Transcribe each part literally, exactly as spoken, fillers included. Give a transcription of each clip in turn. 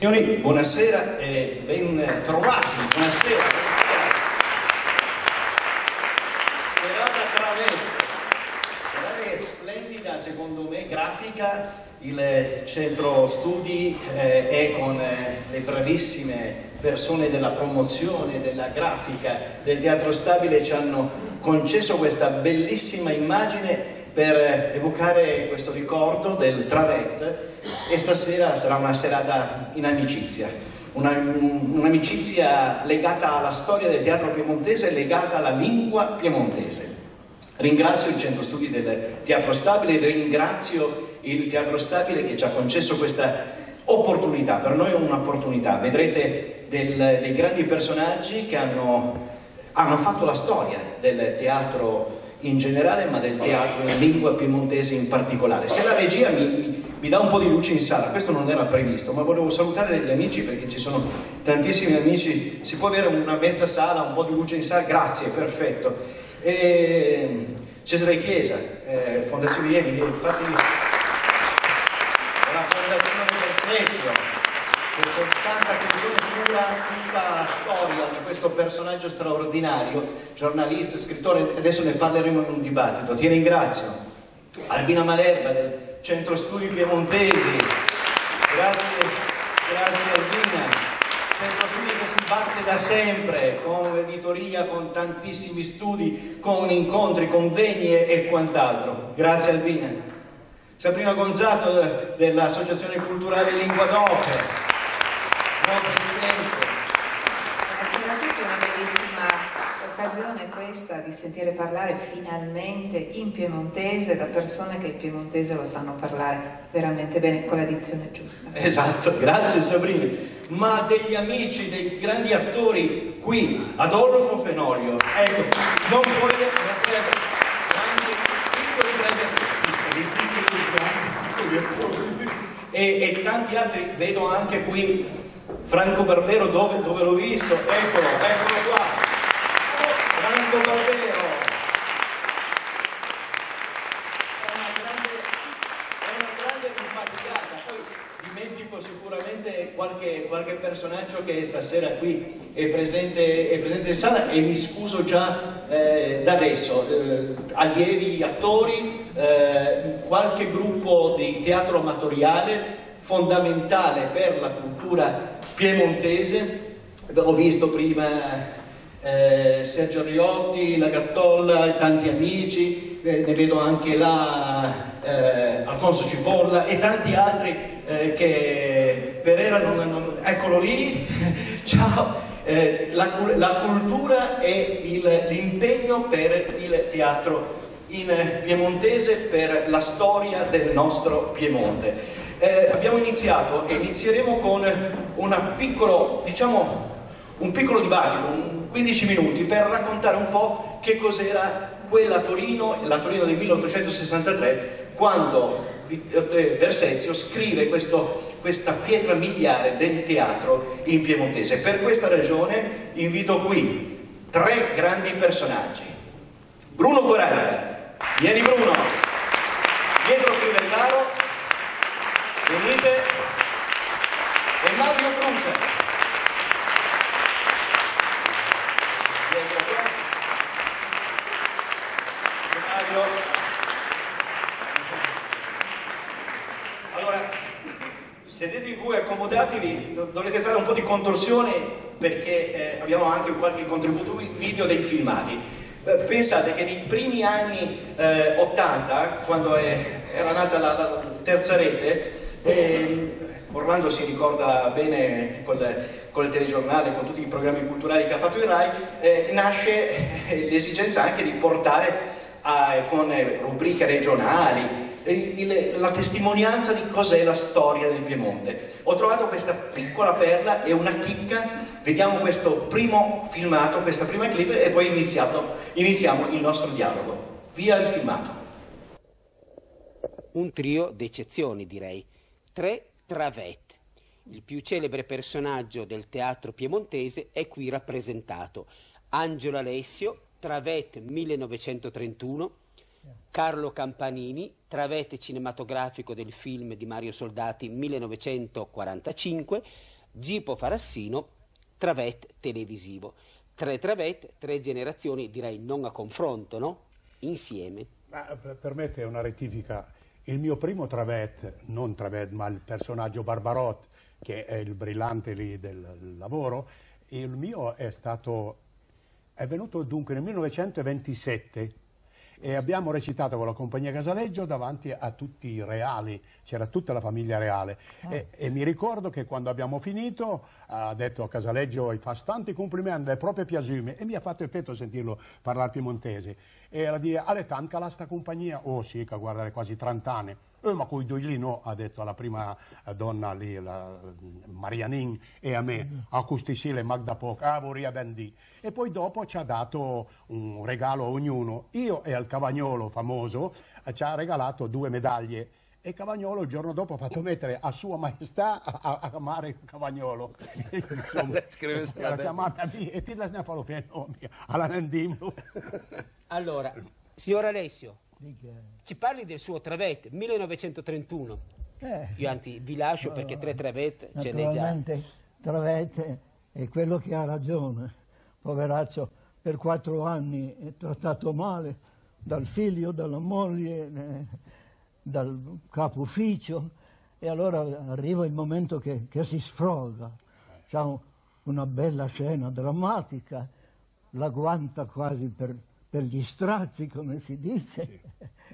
Signori, buonasera e ben trovati, buonasera. Serata Travetto, serata splendida secondo me, grafica, il centro studi eh, è con eh, le bravissime persone della promozione, della grafica del Teatro Stabile, ci hanno concesso questa bellissima immagine per evocare questo ricordo del Travet, e stasera sarà una serata in amicizia, un'amicizia legata alla storia del teatro piemontese e legata alla lingua piemontese. Ringrazio il Centro Studi del Teatro Stabile, ringrazio il Teatro Stabile che ci ha concesso questa opportunità, per noi è un'opportunità, vedrete del, dei grandi personaggi che hanno, hanno fatto la storia del teatro in generale, ma del teatro in lingua piemontese in particolare. Se la regia mi, mi dà un po' di luce in sala, questo non era previsto, ma volevo salutare degli amici perché ci sono tantissimi amici, si può avere una mezza sala, un po' di luce in sala, grazie, perfetto. E Cesare Chiesa, eh, Fondazione Vieni, infatti la Fondazione Bersezio, che con tanta attenzione cura tutta la storia di questo personaggio straordinario, giornalista, scrittore, adesso ne parleremo in un dibattito. Ti ringrazio. Albina Malerba del Centro Studi Piemontesi, grazie, grazie Albina. Centro Studi che si batte da sempre con editoria, con tantissimi studi, con incontri, convegni e, e quant'altro. Grazie Albina. Sabrina Gonzato dell'Associazione Culturale Lingua d'Ope. Buon Presidente. Buonasera a tutti, una bellissima occasione questa di sentire parlare finalmente in piemontese da persone che il piemontese lo sanno parlare veramente bene, con la dizione giusta. Esatto, grazie Sabrina. Ma degli amici, dei grandi attori qui, Adolfo Fenoglio, ecco, non può dire rappresentare grandi, piccoli, piccoli, e, e tanti altri, vedo anche qui Franco Barbero, dove, dove l'ho visto? Eccolo, eccolo qua. Franco Barbero. È una grande, è una grande simpaticata. Poi dimentico sicuramente qualche, qualche personaggio che stasera qui è presente, è presente in sala, e mi scuso già eh, da adesso. Eh, allievi, attori, eh, qualche gruppo di teatro amatoriale fondamentale per la cultura piemontese. Ho visto prima eh, Sergio Riotti, la Gattolla e tanti amici, eh, ne vedo anche là eh, Alfonso Cipolla e tanti altri eh, che Pereira non, non, eccolo lì. Ciao. Eh, la, la cultura e l'impegno per il teatro in piemontese, per la storia del nostro Piemonte. Eh, abbiamo iniziato e inizieremo con una piccolo, diciamo, un piccolo dibattito, un quindici minuti, per raccontare un po' che cos'era quella Torino, la Torino del milleottocentosessantatré, quando Bersezio scrive questo, questa pietra miliare del teatro in piemontese. Per questa ragione invito qui tre grandi personaggi. Bruno Quaranta, vieni Bruno, Pietro Crivellaro, venite, e Mario Brusa. Mario. Allora, sedetevi voi, accomodatevi, dovrete fare un po' di contorsione perché eh, abbiamo anche qualche contributo video dei filmati. Eh, pensate che nei primi anni eh, ottanta, quando è, era nata la, la terza rete, Eh, Orlando si ricorda bene col, col telegiornale, con tutti i programmi culturali che ha fatto il Rai, eh, nasce eh, l'esigenza anche di portare a, con eh, rubriche regionali eh, il, la testimonianza di cos'è la storia del Piemonte. Ho trovato questa piccola perla e una chicca, vediamo questo primo filmato, questa prima clip, e poi iniziamo, iniziamo il nostro dialogo. Via il filmato. Un trio d'eccezioni, direi. Tre Travet. Il più celebre personaggio del teatro piemontese è qui rappresentato. Angelo Alessio, Travet millenovecentotrentuno, Carlo Campanini, travette cinematografico del film di Mario Soldati millenovecentoquarantacinque, Gipo Farassino, travette televisivo. Tre travette, tre generazioni, direi non a confronto, no? Insieme. Ma permette una rettifica. Il mio primo travette, non travette, ma il personaggio Barbarotte, che è il brillante lì del lavoro, il mio è stato, è venuto dunque nel millenovecentoventisette e abbiamo recitato con la compagnia Casaleggio davanti a tutti i reali, c'era tutta la famiglia reale. Ah. E, e mi ricordo che quando abbiamo finito ha detto a Casaleggio: fa tanti complimenti, è proprio piaciuto, e mi ha fatto effetto sentirlo parlare piemontese. E a dire: alle tanca la sta compagnia? Oh sì, che guardare quasi trenta anni. Eh, ma quei due lì no, ha detto alla prima donna lì, la Marianin, e a me, a Custicile Magda Poc, ah, vorrei bendi. E poi dopo ci ha dato un regalo a ognuno. Io e al Cavagnolo famoso ci ha regalato due medaglie. E Cavagnolo il giorno dopo ha fatto mettere a Sua Maestà a, a Mare Cavagnolo. Insomma, la chiamata mia, e ti la snafalo alla Nandimlo. Allora, signor Alessio, ci parli del suo travette, millenovecentotrentuno. Eh, Io anzi vi lascio no, perché tre travette ce n'è già. Naturalmente travette è quello che ha ragione. Poveraccio, per quattro anni è trattato male dal figlio, dalla moglie, eh, dal capo ufficio, e allora arriva il momento che, che si sfroga. C'ha una bella scena drammatica, la guanta quasi per... per gli stracci, come si dice, sì.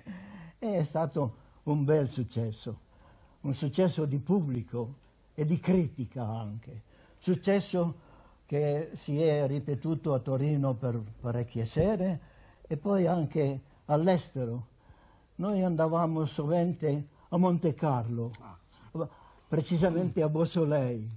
È stato un bel successo, un successo di pubblico e di critica anche, successo che si è ripetuto a Torino per parecchie sere e poi anche all'estero. Noi andavamo sovente a Monte Carlo, precisamente a Beausoleil.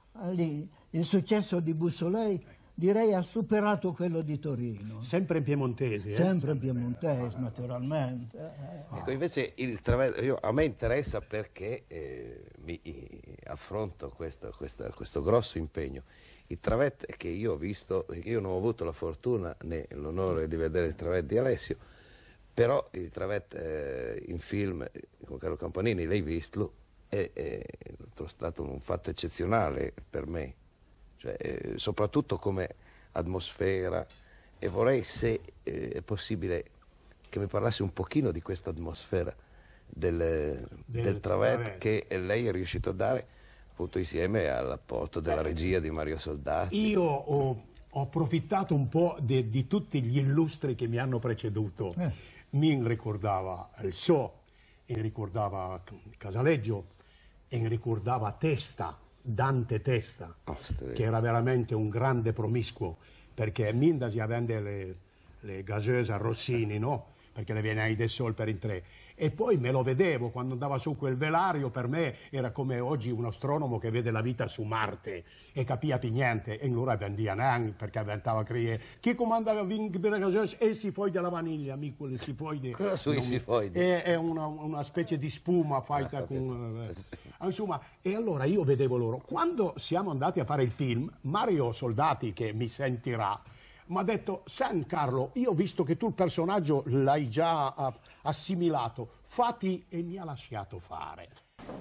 Lì il successo di Beausoleil direi ha superato quello di Torino. Sempre in piemontese. Eh? Sempre in piemontese, eh, naturalmente. Eh. Ecco, invece il travette, a me interessa perché eh, mi affronto questo, questo, questo grosso impegno. Il travette che io ho visto, perché io non ho avuto la fortuna né l'onore di vedere il travette di Alessio, però il travette eh, in film con Carlo Campanini, l'hai visto, è, è stato un fatto eccezionale per me. Cioè, eh, soprattutto come atmosfera, e vorrei, se eh, è possibile, che mi parlasse un pochino di questa atmosfera del, del, del travette che lei è riuscito a dare, appunto insieme all'apporto della regia di Mario Soldati. Io ho, ho approfittato un po' de, di tutti gli illustri che mi hanno preceduto. Eh. Mi ricordava il So, mi ricordava Casaleggio, e mi ricordava Testa, Dante Testa, oh, che era veramente un grande promiscuo, perché Mindasi aveva le, le gaseuse a Rossini, no? Perché le viene ai del Sol per in tre. E poi me lo vedevo quando andava su quel velario, per me era come oggi un astronomo che vede la vita su Marte e capiva niente, e non vendia neanche, perché avventava a criare chi comanda la gaseuse e si foglia della vaniglia, amico, le si foglia. Cosa sui si foglia? È, è una, una specie di spuma fatta ah, con... Eh, insomma, e allora io vedevo loro. Quando siamo andati a fare il film, Mario Soldati, che mi sentirà, mi ha detto: San Carlo, io ho visto che tu il personaggio l'hai già uh, assimilato, fatti, e mi ha lasciato fare.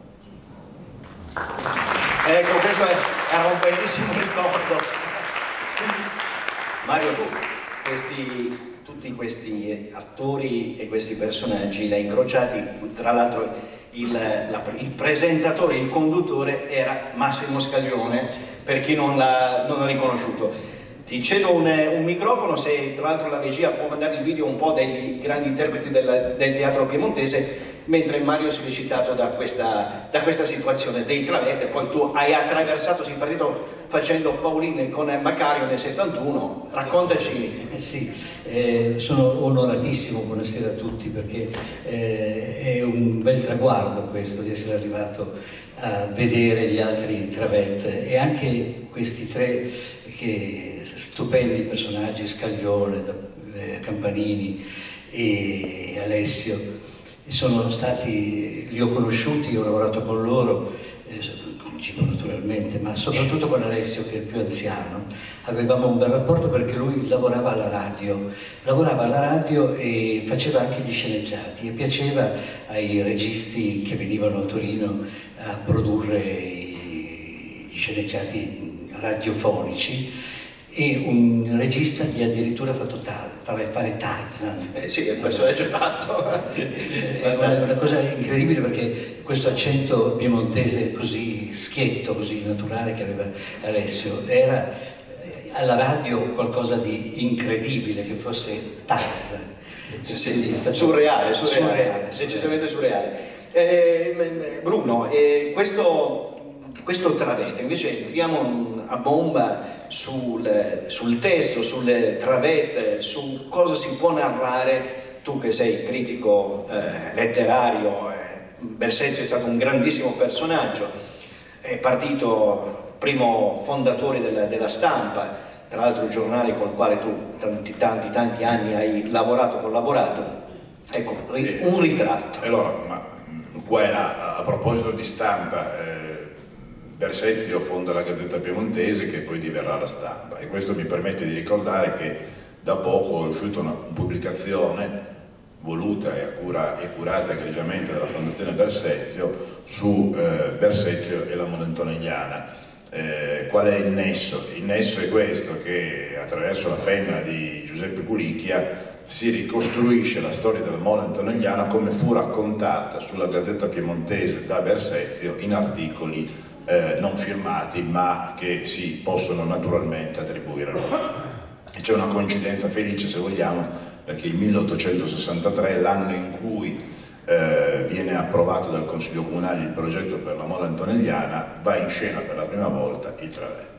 Ecco, questo è, era un bellissimo ricordo. Mario, tu questi, tutti questi attori e questi personaggi li hai incrociati, tra l'altro il, la, il presentatore, il conduttore era Massimo Scaglione, per chi non l'ha riconosciuto. Ti cedo un, un microfono, se tra l'altro la regia può mandare il video un po' degli grandi interpreti del, del teatro piemontese, mentre Mario si è eccitato da questa, da questa situazione dei travette. Poi tu hai attraversato il partito facendo Pauline con Macario nel settantuno, raccontaci. Eh sì, eh, sono onoratissimo, buonasera a tutti, perché eh, è un bel traguardo questo di essere arrivato a vedere gli altri travette, e anche questi tre che stupendi personaggi, Scaglione, eh, Campanini e Alessio. Sono stati, li ho conosciuti, ho lavorato con loro, eh, Gipo naturalmente, ma soprattutto con Alessio, che è il più anziano, avevamo un bel rapporto perché lui lavorava alla radio, lavorava alla radio e faceva anche gli sceneggiati e piaceva ai registi che venivano a Torino a produrre gli sceneggiati radiofonici, e un regista gli ha addirittura fatto fare Tarzan. Eh sì, il personaggio è fatto. È una, una cosa incredibile, perché questo accento piemontese così schietto, così naturale che aveva Alessio, era alla radio qualcosa di incredibile, che fosse Tarzan. Sì, sì, è stato surreale, surreale, surreale, decisamente surreale. Eh, Bruno, eh, questo... Questo Travet, invece entriamo a bomba sul, sul testo, sul Travet, su cosa si può narrare. Tu che sei critico eh, letterario, eh, Bersezio è stato un grandissimo personaggio, è partito primo fondatore della, della Stampa, tra l'altro il giornale col quale tu tanti tanti tanti anni hai lavorato, collaborato. Ecco, un ritratto. Allora, ma qua e là, a proposito di Stampa, eh, Bersezio fonda la Gazzetta Piemontese, che poi diverrà la Stampa, e questo mi permette di ricordare che da poco è uscita una pubblicazione voluta e, cura, e curata egregiamente dalla Fondazione Bersezio su eh, Bersezio e la Molentonegliana. Eh, qual è il nesso? Il nesso è questo, che attraverso la penna di Giuseppe Culicchia si ricostruisce la storia della Molentonegliana come fu raccontata sulla Gazzetta Piemontese da Bersezio in articoli Eh, non firmati, ma che si possono naturalmente attribuire. E c'è una coincidenza felice, se vogliamo, perché il milleottocentosessantatré è l'anno in cui eh, viene approvato dal Consiglio Comunale il progetto per la Molentonegliana, va in scena per la prima volta il Travet.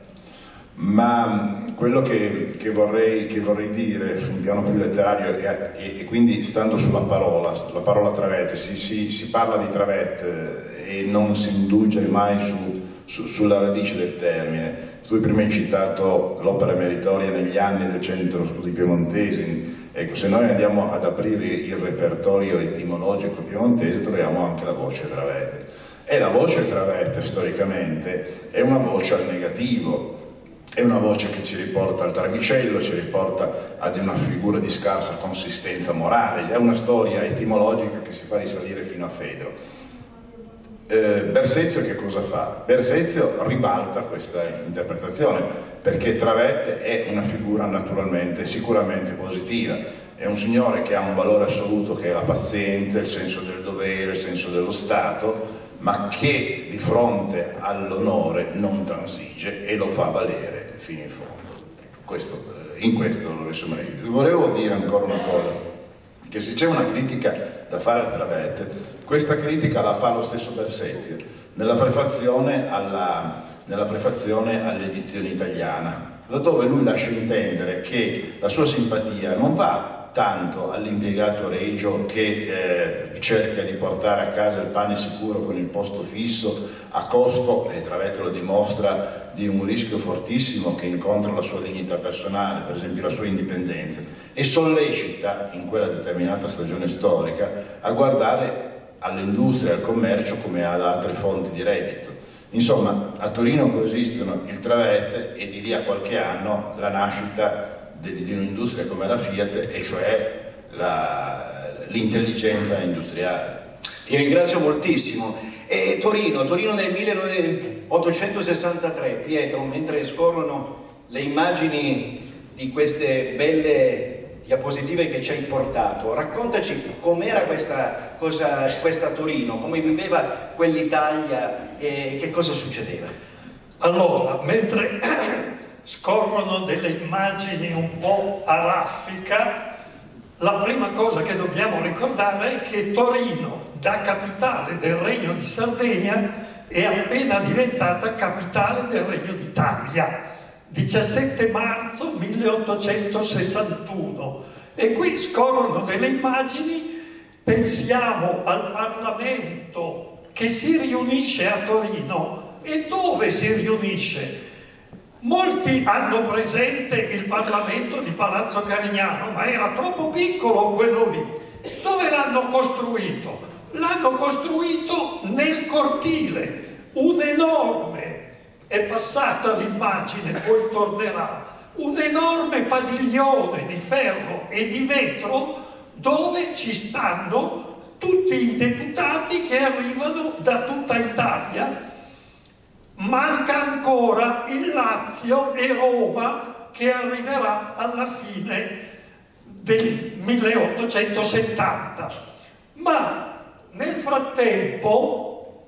Ma quello che, che, vorrei, che vorrei dire su un piano più letterario, e, e, e quindi stando sulla parola, la parola Travet, si, si, si parla di Travet eh, e non si indulge mai su Su, sulla radice del termine. Tu prima hai citato l'opera meritoria negli anni del Centro Studi Piemontesi. Ecco, se noi andiamo ad aprire il repertorio etimologico piemontese, troviamo anche la voce Travet. E la voce Travet, storicamente, è una voce al negativo, è una voce che ci riporta al travicello, ci riporta ad una figura di scarsa consistenza morale, è una storia etimologica che si fa risalire fino a Fedro. Eh, Bersezio che cosa fa? Bersezio ribalta questa interpretazione, perché Travet è una figura naturalmente, sicuramente positiva, è un signore che ha un valore assoluto, che è la pazienza, il senso del dovere, il senso dello Stato, ma che di fronte all'onore non transige e lo fa valere fino in fondo. Questo, in questo lo riassumerei. Volevo dire ancora una cosa, che se c'è una critica da fare al Travet, questa critica la fa lo stesso Bersezio nella prefazione alla, nella prefazione all'edizione italiana, laddove lui lascia intendere che la sua simpatia non va tanto all'impiegato regio che eh, cerca di portare a casa il pane sicuro con il posto fisso a costo, e Travet lo dimostra, di un rischio fortissimo che incontra la sua dignità personale, per esempio la sua indipendenza, e sollecita in quella determinata stagione storica a guardare all'industria e al commercio come ad altre fonti di reddito. Insomma, a Torino coesistono il Travet e di lì a qualche anno la nascita di un'industria come la Fiat, e cioè l'intelligenza industriale. Ti ringrazio moltissimo. E Torino, Torino nel milleottocentosessantatré, Pietro, mentre scorrono le immagini di queste belle diapositive che ci hai portato, raccontaci com'era questa, cosa, questa Torino, come viveva quell'Italia e che cosa succedeva. Allora, mentre scorrono delle immagini un po' a raffica, la prima cosa che dobbiamo ricordare è che Torino, da capitale del Regno di Sardegna, è appena diventata capitale del Regno d'Italia, diciassette marzo milleottocentosessantuno, e qui scorrono delle immagini. Pensiamo al Parlamento che si riunisce a Torino. E dove si riunisce? Molti hanno presente il Parlamento di Palazzo Carignano, ma era troppo piccolo quello lì. Dove l'hanno costruito? L'hanno costruito nel cortile, un enorme, è passata l'immagine, poi tornerà, un enorme padiglione di ferro e di vetro dove ci stanno tutti i deputati che arrivano da tutta Italia. Manca ancora il Lazio e Roma che arriverà alla fine del milleottocentosettanta. Ma nel frattempo,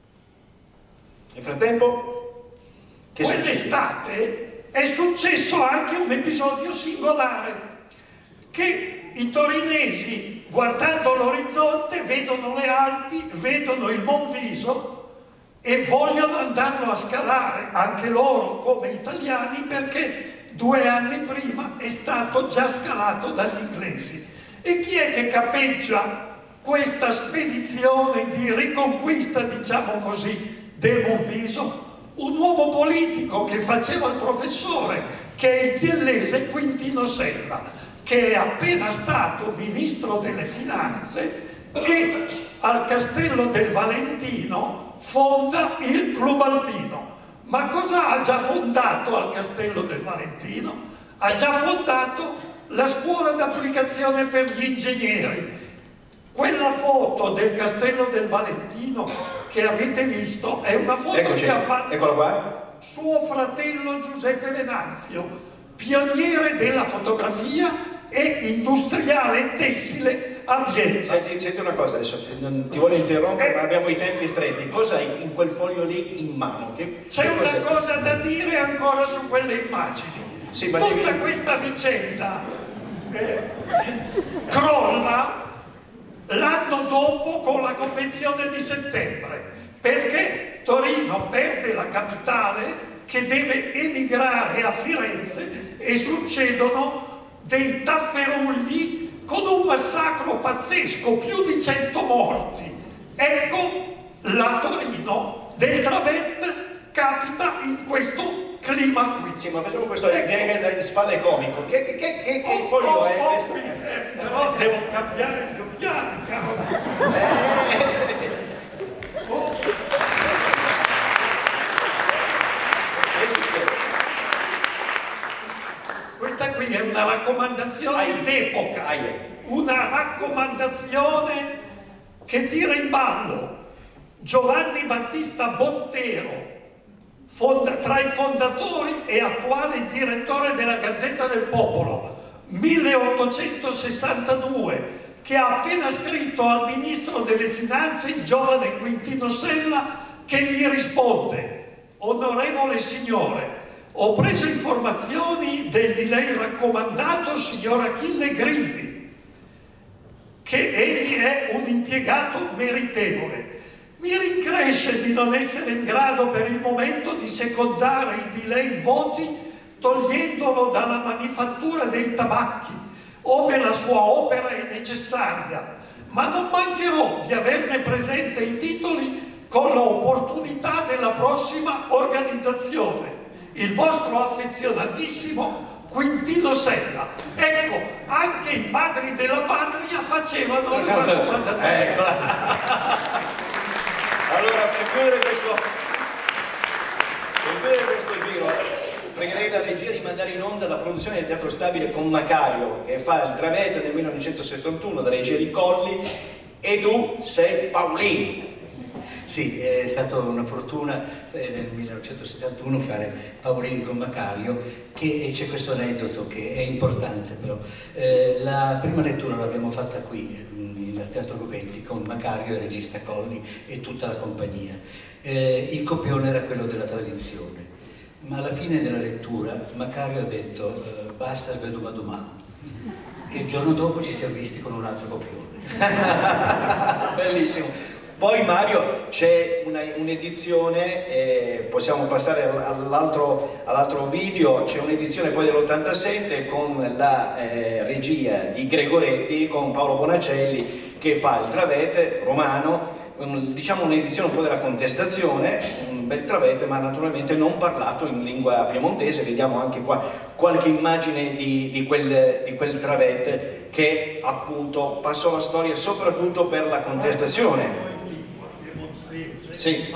nel frattempo, che quell'estate è successo anche un episodio singolare, che i torinesi, guardando l'orizzonte, vedono le Alpi, vedono il Monviso e vogliono andarlo a scalare, anche loro come italiani, perché due anni prima è stato già scalato dagli inglesi. E chi è che capeggia questa spedizione di riconquista, diciamo così, del Monviso? Un uomo politico che faceva il professore, che è il biellese Quintino Sella, che è appena stato ministro delle finanze e al Castello del Valentino fonda il Club Alpino. Ma cosa ha già fondato al Castello del Valentino? Ha già fondato la scuola d'applicazione per gli ingegneri. Quella foto del Castello del Valentino che avete visto è una foto Eccoci, che ha fatto eccola qua. suo fratello Giuseppe Venanzio, pioniere della fotografia e industriale tessile a Biella. Senti, senti una cosa adesso, non ti voglio interrompere, eh. ma abbiamo i tempi stretti. Cosa hai in quel foglio lì in mano? Che, C'è che una cosa da dire ancora su quelle immagini. Sì, ma Tutta devi... questa vicenda eh, crolla l'anno dopo con la Convenzione di settembre, perché Torino perde la capitale che deve emigrare a Firenze e succedono dei tafferugli con un massacro pazzesco, più di cento morti. Ecco, la Torino del Travette capita in questo clima qui. Sì, ma facciamo questo ecco. gag dalle spalle comico. Che, che, che, che, che oh, foglio oh, è oh, questo? Eh, però devo cambiare gli occhiali, caro. Eh. Oh. Che succede? Questa qui è una raccomandazione d'epoca, una raccomandazione che tira in ballo Giovanni Battista Bottero, fonda, tra i fondatori e attuale direttore della Gazzetta del Popolo, milleottocentosessantadue, che ha appena scritto al ministro delle finanze, il giovane Quintino Sella, che gli risponde: onorevole signore, ho preso informazioni del di lei raccomandato signor Achille Grilli, che egli è un impiegato meritevole. Mi rincresce di non essere in grado per il momento di secondare i di lei voti togliendolo dalla manifattura dei tabacchi, ove la sua opera è necessaria, ma non mancherò di averne presente i titoli con l'opportunità della prossima organizzazione. Il vostro affezionatissimo Quintino Sella. Ecco, anche i padri della patria facevano le raccomandazioni. Ecco. Allora, per chiudere questo, per chiudere questo giro, pregherei la regia di mandare in onda la produzione del Teatro Stabile con Macario, che fa il Travette del millenovecentosettantuno, da regia di Colli, e tu sei Paolini. Sì, è stata una fortuna nel millenovecentosettantuno fare Paolini con Macario, che c'è questo aneddoto che è importante però. Eh, la prima lettura l'abbiamo fatta qui, al Teatro Gobetti, con Macario, il regista Colli e tutta la compagnia. Eh, il copione era quello della tradizione, ma alla fine della lettura Macario ha detto eh, basta, sveduma domà, e il giorno dopo ci siamo visti con un altro copione. Bellissimo. Poi Mario c'è un'edizione, eh, possiamo passare all'altro all video, c'è un'edizione poi dell'ottantasette con la eh, regia di Gregoretti, con Paolo Bonacelli, che fa il Travette romano, un, diciamo un'edizione un po' della contestazione, un bel Travette ma naturalmente non parlato in lingua piemontese. Vediamo anche qua qualche immagine di, di, quel, di quel Travette che appunto passò la storia soprattutto per la contestazione. In lingua piemontese, sì. ma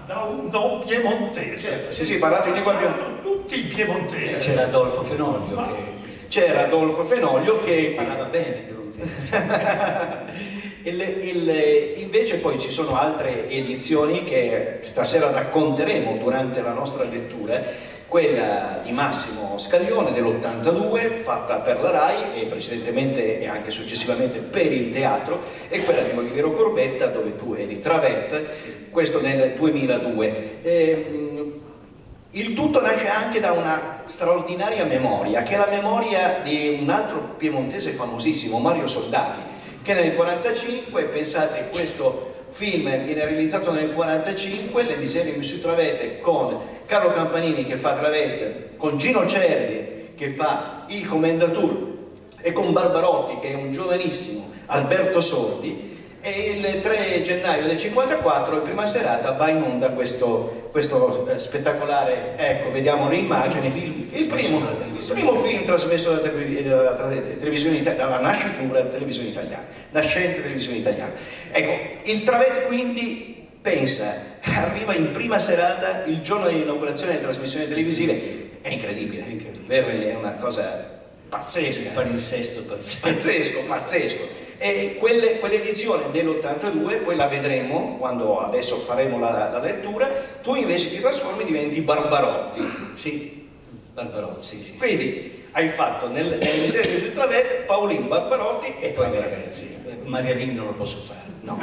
da un non piemontese. Sì, sì, parlate in lingua piemontese. Tutti i piemontesi. C'era Adolfo Fenoglio che... C'era Adolfo Fenoglio che... parlava bene piemontese. il, il, invece poi ci sono altre edizioni che stasera racconteremo durante la nostra lettura. Quella di Massimo Scaglione dell'ottantadue, fatta per la RAI e precedentemente e anche successivamente per il teatro, e quella di Oliviero Corbetta dove tu eri Travette, questo nel duemiladue. E, il tutto nasce anche da una straordinaria memoria, che è la memoria di un altro piemontese famosissimo, Mario Soldati, che nel quarantacinque, pensate, questo film viene realizzato nel quarantacinque, Le miserie su Travette, con Carlo Campanini che fa Travette, con Gino Cervi che fa il Commendatur e con Barbarotti che è un giovanissimo Alberto Sordi, e il tre gennaio del cinquantaquattro, in prima serata, va in onda questo, questo eh, spettacolare, ecco, vediamo le immagini, il primo, il primo film trasmesso dalla, televis dalla televisione italiana, dalla nascitura della televisione italiana, nascente televisione italiana. Ecco, il Travette quindi, pensa, arriva in prima serata il giorno dell'inaugurazione delle trasmissioni televisive, è incredibile, è incredibile, vero? È una cosa pazzesca, palinsesto pazzesco, pazzesco, pazzesco. E quelle, quell'edizione dell'ottantadue, poi la vedremo quando adesso faremo la, la lettura, tu invece ti trasformi e diventi Barbarotti. Sì, Barbarotti, sì, sì. Quindi hai fatto nel, nelle miserie sul Travette Paolin Barbarotti e poi ragazzi. Marianini non lo posso fare. No.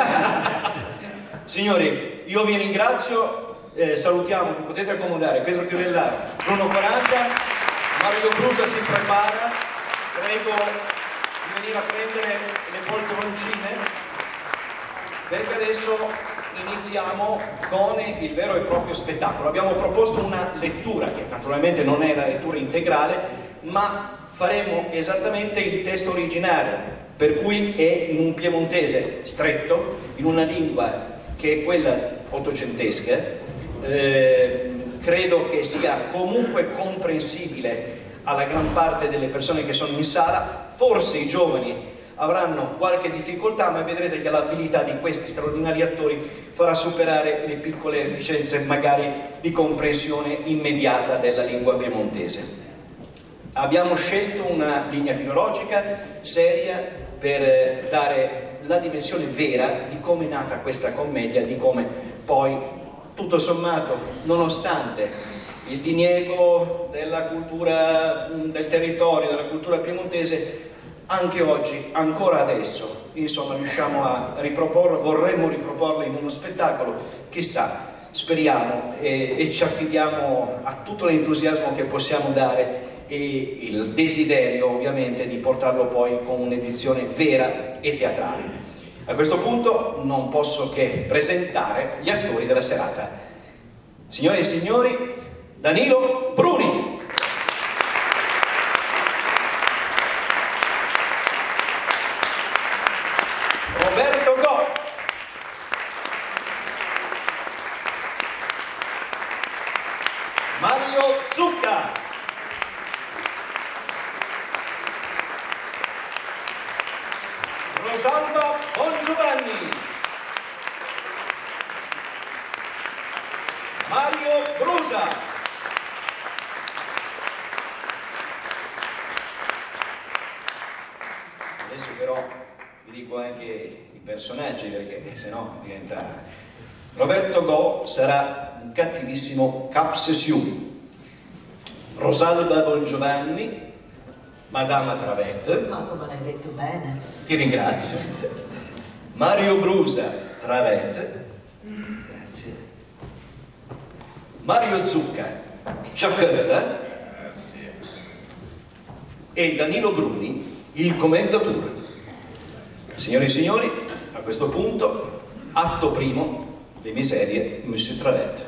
Signori, io vi ringrazio, eh, salutiamo, vi potete accomodare Pietro Crivellari, Bruno quaranta, Mario Brusa si prepara, prego di venire a prendere le poltroncine, perché adesso iniziamo con il vero e proprio spettacolo. Abbiamo proposto una lettura che naturalmente non è la lettura integrale, ma faremo esattamente il testo originario, per cui è in un piemontese stretto, in una lingua che è quella ottocentesca. Eh, credo che sia comunque comprensibile alla gran parte delle persone che sono in sala. Forse i giovani avranno qualche difficoltà, ma vedrete che l'abilità di questi straordinari attori farà superare le piccole reticenze magari di comprensione immediata della lingua piemontese. Abbiamo scelto una linea filologica seria per dare la dimensione vera di come è nata questa commedia, di come poi tutto sommato, nonostante il diniego della cultura del territorio, della cultura piemontese, anche oggi, ancora adesso, insomma, riusciamo a riproporlo, vorremmo riproporlo in uno spettacolo, chissà, speriamo e, e ci affidiamo a tutto l'entusiasmo che possiamo dare e il desiderio ovviamente di portarlo poi con un'edizione vera e teatrale. A questo punto non posso che presentare gli attori della serata. Signore e signori, Danilo Bruni. Roberto Go. Mario Zucca. Rosalba Bongiovanni. Mario Brusa. Adesso però vi dico anche i personaggi, perché sennò diventa... Roberto Go sarà un cattivissimo Cap Sessiu, Rosalba Bongiovanni, Madama Travette. Ma come l'hai detto bene. Ti ringrazio. Mario Brusa Travette. Grazie. Mario Zucca Giacchetta. Grazie. E Danilo Bruni, il Commendatur. Signore e signori, a questo punto, atto primo, Le miserie Monsieur Travette.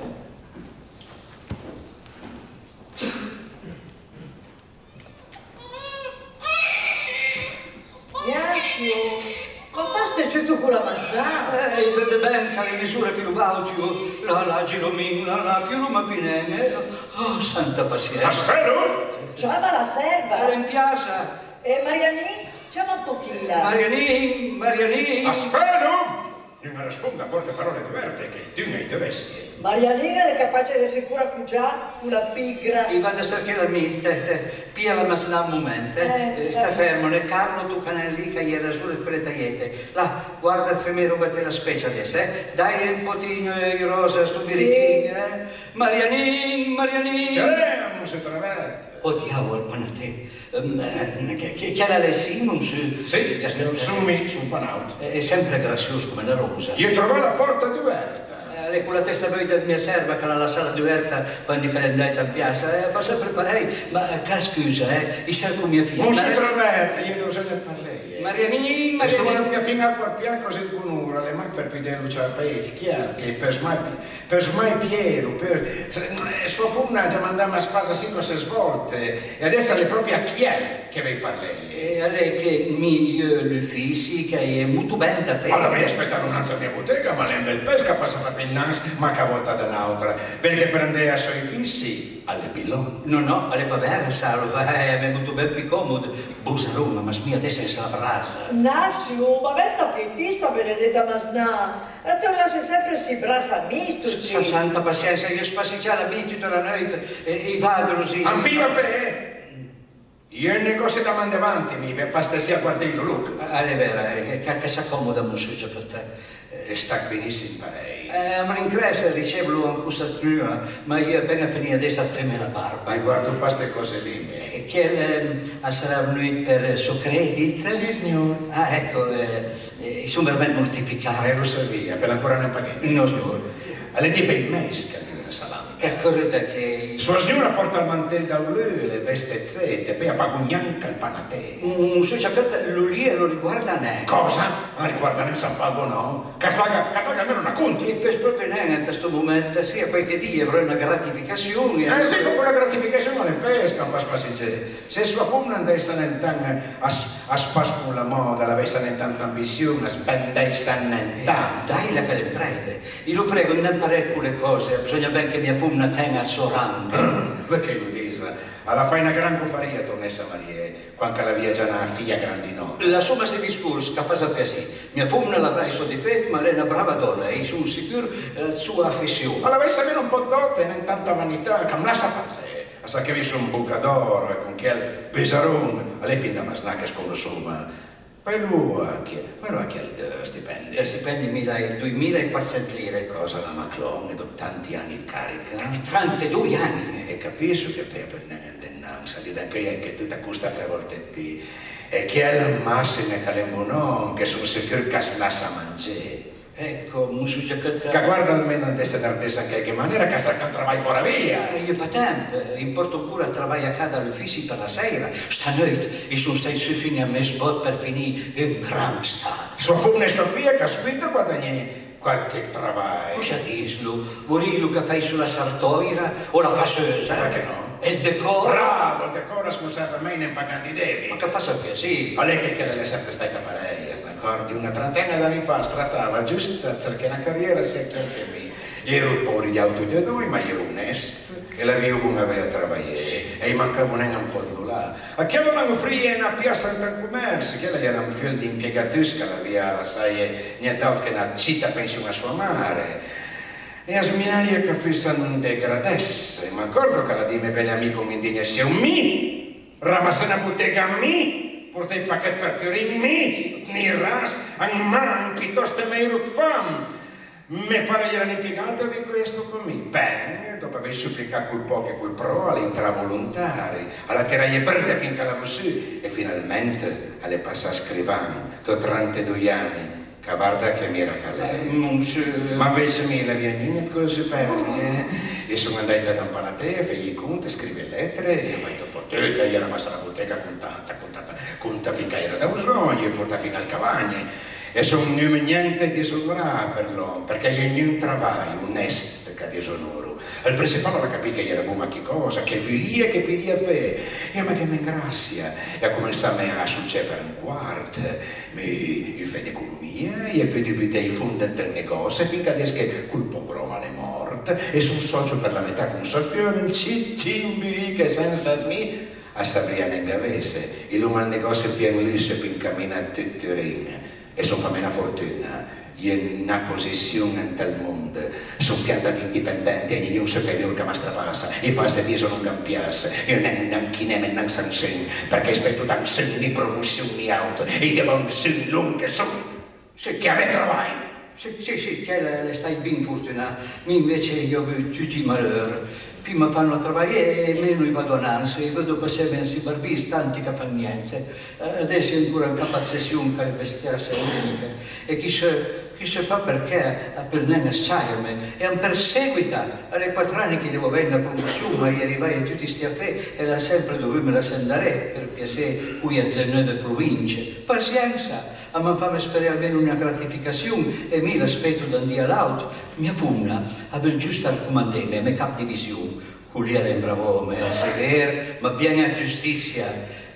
Iasio, ma basta c'è tu con la masda? Eh, vede bene, cari misure che lo baugio, la la giromina, la chiuma pinene. Oh, santa pazienza. Aspetta! Chiama la serva. Era in piazza. E Mariani? Chiama un pochino. Mariani, Mariani. Aspetta! non mi risponda a porte parole diverte che tu ne dovessi. Marianina è capace di sicura cugià una pigra. E vado a cercare mi, te, te, pia la masna un momento, eh, sta eh. fermo, ne Carlo tu canelli che ieri sulle quelle tagliette. Là, guarda il femero te la specie adesso, eh. Dai un potino di rosa, sto birichino, sì. eh. Marianin, Marianin. Ceremo, se trovate. Oh diavolo, panate. Um, che, che, che la lessimo su... Sì, su me, su un panauto. È sempre grazioso come una rosa. Io trovo la porta aperta. Lei con la testa venuta di mia serva che ha la sala aperta quando è andata in piazza, eh, fa sempre parei, ma che scusa, eh, i cerco mia figlia. Non si trovate, io devo sempre parlare. Marianin, Marianin. E sono più fino a quel piano così di un'ora, le manche per piedere c'è il paese, chiaro, che per smai, per smai pieno, per... Sua fumna già mandava a spasa cinque sei volte, e adesso è proprio a chiaro che vi parli. E a lei che mi l'uffici, che è molto ben da fare. Ma dovrei aspettare un'altra mia bottega, ma lei è un bel pesca, passa per il Nans, ma che volta da un'altra, perché prende a suoi fissi alle pillone. No, no, alle pavere, salvo, eh, è molto ben più comodo. Busa Roma, ma smia adesso è la brasa. Nasio, ma bella pittista, benedetta masna, e te lascia sempre si brasa misto, ci. Santa pazienza, io spassicciare la mia tutta la notte, e, e vado così. Ampino fe! Io il negozio da mande avanti, mi per pastassia a guardarlo, Luca. Ah, è vero, eh, che, che si accomoda un succio per te. E sta benissimo, parei. Eh, ma in classe ricevo un questa tenua, ma io appena finito adesso a fare la barba. Ma guardo un po' queste cose lì. Eh, che eh, sarà venuto per il suo credit? Sì, signore. Ah, ecco, eh, eh, sono veramente mortificato. Eh, lo serviva, per ancora non pagare. No, signore. Alle di bei mesca, salame. Che corretta che... Sua signora porta il mantello da blu, le veste zette, poi a pagugnanca il panatè. Un socialista lo lì e lo riguarda neanche. Cosa? Ma riguarda neanche San Paolo, no? Castaga, capaga almeno una conti. E per proprio neanche in questo momento, sì, a qualche dia avrò una gratificazione. Eh sì, con quella gratificazione non le pesca, fa spassicere. Se sua fumna andasse nel tan a, a spasco la moda, l'avesse nel tanta ambizione, spendesse nel tan. Dai la che le prende. Io lo prego, non imparare quelle cose, bisogna ben che mia fumna tenga al suo rango. Perché lo disa? Alla fai una gran gufaria, tornessa Maria, quando la via già una figlia grandinota. La somma si discorso che fa sapere sì. Mia fumna l'avrà i suoi difetti, ma lei è una brava donna e sono sicuro eh, sua affezione. Ma l'avesse almeno un po' dote, non tanta vanità, che non la sa parlare. Sa che vi sono un buca d'oro e con quel pesaron, a lei fin da masnacca sconosciuta. Poi lui anche, poi anche il stipendio. Il stipendio mi dai duemilaquattrocento lire. Cosa la Maclone, dopo tanti anni in carica? trentadue anni. E capisco che per non salire anche che tutta costa tre volte più. E che è il massimo che è buono, che sono sicuro che si lascia mangiare. Ecco, un soggetto che... Che guarda almeno adesso nell'ardessa anche che maniera che sa che travai fuori via. Eh, io per tempo, importo ancora travai a casa all'ufficio per la sera. Stanotte, io sono stato su fine a me sbot per finire in gran stato. Sua fumna e Sofia che ha subito guadagni qualche travai. Cosa dislo? Vuoi che fai sulla sartoira o la fasciosa? Perché no? E il decoro? Bravo, il decoro scusa me ne pagando i devi. Ma che fa sapere, sì. Ma lei che, che le è sempre stata pareia, d'accordo? Una trentina d'anni fa trattava giusto a cercare una carriera sia che anche me. Io ero povero di auto tutti e due, ma io ero onesto e la mia buona aveva lavorare e mancava neanche un po' di là. A chi avevamo frie una piazza in commercio, che lei era un figlio di impiegatusca, la via, la sai, nient'altro che una città pensione a sua madre. E a smiaia che fissano un degradesse, ma ricordo che la di me belle amico mi indignazione, mi, ramasse una bottega a mi, portai il pacchetto per teoria mi, ni ras, an man, piuttosto meglio fam. Me pare gli erano impiegato e questo con me. Beh, dopo aver supplicato quel poco e quel pro, all'entrare volontari, alla terraia verde finché la vossi, e finalmente alle passa a scrivano, dopo trentadue anni. Che guarda che miracolo è. Ma invece mi la viene niente cose per me. E sono andata da un panatè, fai i conti, scrive lettere, e ho fatto potete, io ero messa alla bottega contata, contata, conta finché era da bisogno, e porta fino al cavagne. E sono niente disonora per l'uomo, perché io non lavoro, onesto che disonoro. Il principale aveva capito che era buona che cosa, che viria, che pidia fe. E ma che mi ingrazia. E ha cominciato a succedere per un quarto, mi fai d'economia, e poi debuttai i fondi del negozio, finché adesso che quel povero uomo è morto, e sono socio per la metà con Sofione, cittimbi, che senza me, a Sabriana in Gavese, il uomo al negozio pieno lusso e poi cammina a tutti i ring. E sono fammi una fortuna, io in una posizione ante il mondo, sono piantati indipendenti e non sapete che mi strapassa, e passa di sono un campiasse, io non chinem e non sansen, perché aspetto tanto di promozioni auto, e devo un sen lungo sono, che avete lavoro. Sì, sì, sì, che le, le stai ben fortunata, mi invece io ho tutti i malheur. Prima fanno lavorare e meno io vado a Nancy, e vedo passare in Sibarbis tanti che fanno niente. Adesso è ancora un capazione che le bestiasse uniche. E chi se, chi se fa perché per non assaiarmi, e un perseguita alle quattro anni che devo venire a promozione e arrivare a tutti questi affari e la sempre dovermela sendare per piacere qui alle nuove province. Pazienza! A man fammi sperare almeno una gratificazione e mi l'aspetto da un dia all'altro. Mia funa aveva giusto al comandante, a me cap divisione. Cui era un bravo uomo, è severo, ma viene a giustizia.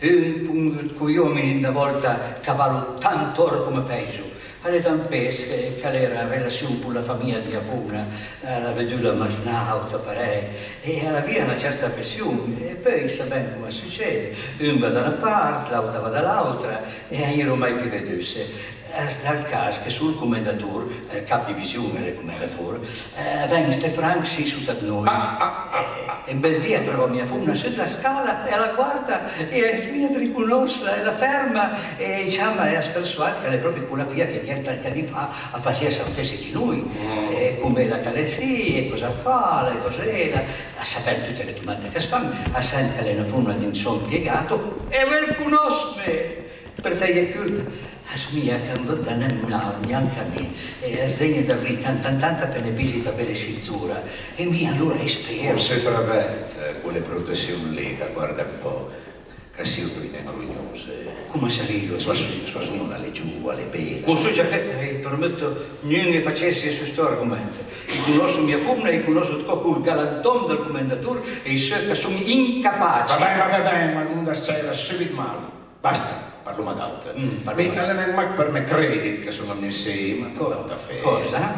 Un uomini una volta cavallo tanto oro come peso. Alle tampesche, che era in relazione con la famiglia di mia funa, la vedula masnauta, parei, e alla via una certa affezione, e poi sapendo come succede, un va da una parte, l'altra va dall'altra, e non ero mai più vedute. Sta il caso che sul commendatore, il cap divisione del commendatore, eh, vengono ste franchi su da noi. Ah, ah, ah, ah. E un bel dia trovo mia funa sulla scala e la guarda e mi riconosce, la ferma e diciamo è aspersuata che è proprio quella figlia che ieri tanti anni fa a fare sapesse di noi, mm. e come la calessia, e cosa fa, le cos'era, a sapere tutte le domande che si fanno, a sentire che è una funa di un son piegato e me conosce per te è chiusa. A mia che non da neanche a me, e a sdegna da lì tanta tanta per le visite belle sizzura, e mi allora spero. Se travette quelle protezioni lì, che guarda un po', che si utilizano rugnose. Come sarebbe? Sua sua signora alle giù, alle pele. Non so già che ti permetto niente facessi su questo argomento. Io conosco mia fumna e conosco il galanton del commendatore e i suoi che sono incapaci. Va bene, va bene, ma non c'era subito male. Basta. Parlo ad altre. Mm, mi non mai per me credit che sono insieme, cosa? Cosa?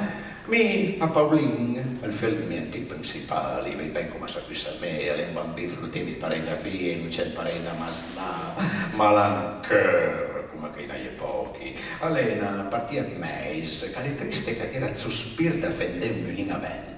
Mi a Paolin, il filmenti principali, vedi ben come sa qui a me, le bambini fruttini pare da figlia, non c'è pare da masna, ma l'anchor, come che ne hai pochi. Allena, parti a mais, che le triste che tira sospir da fendendo linamente.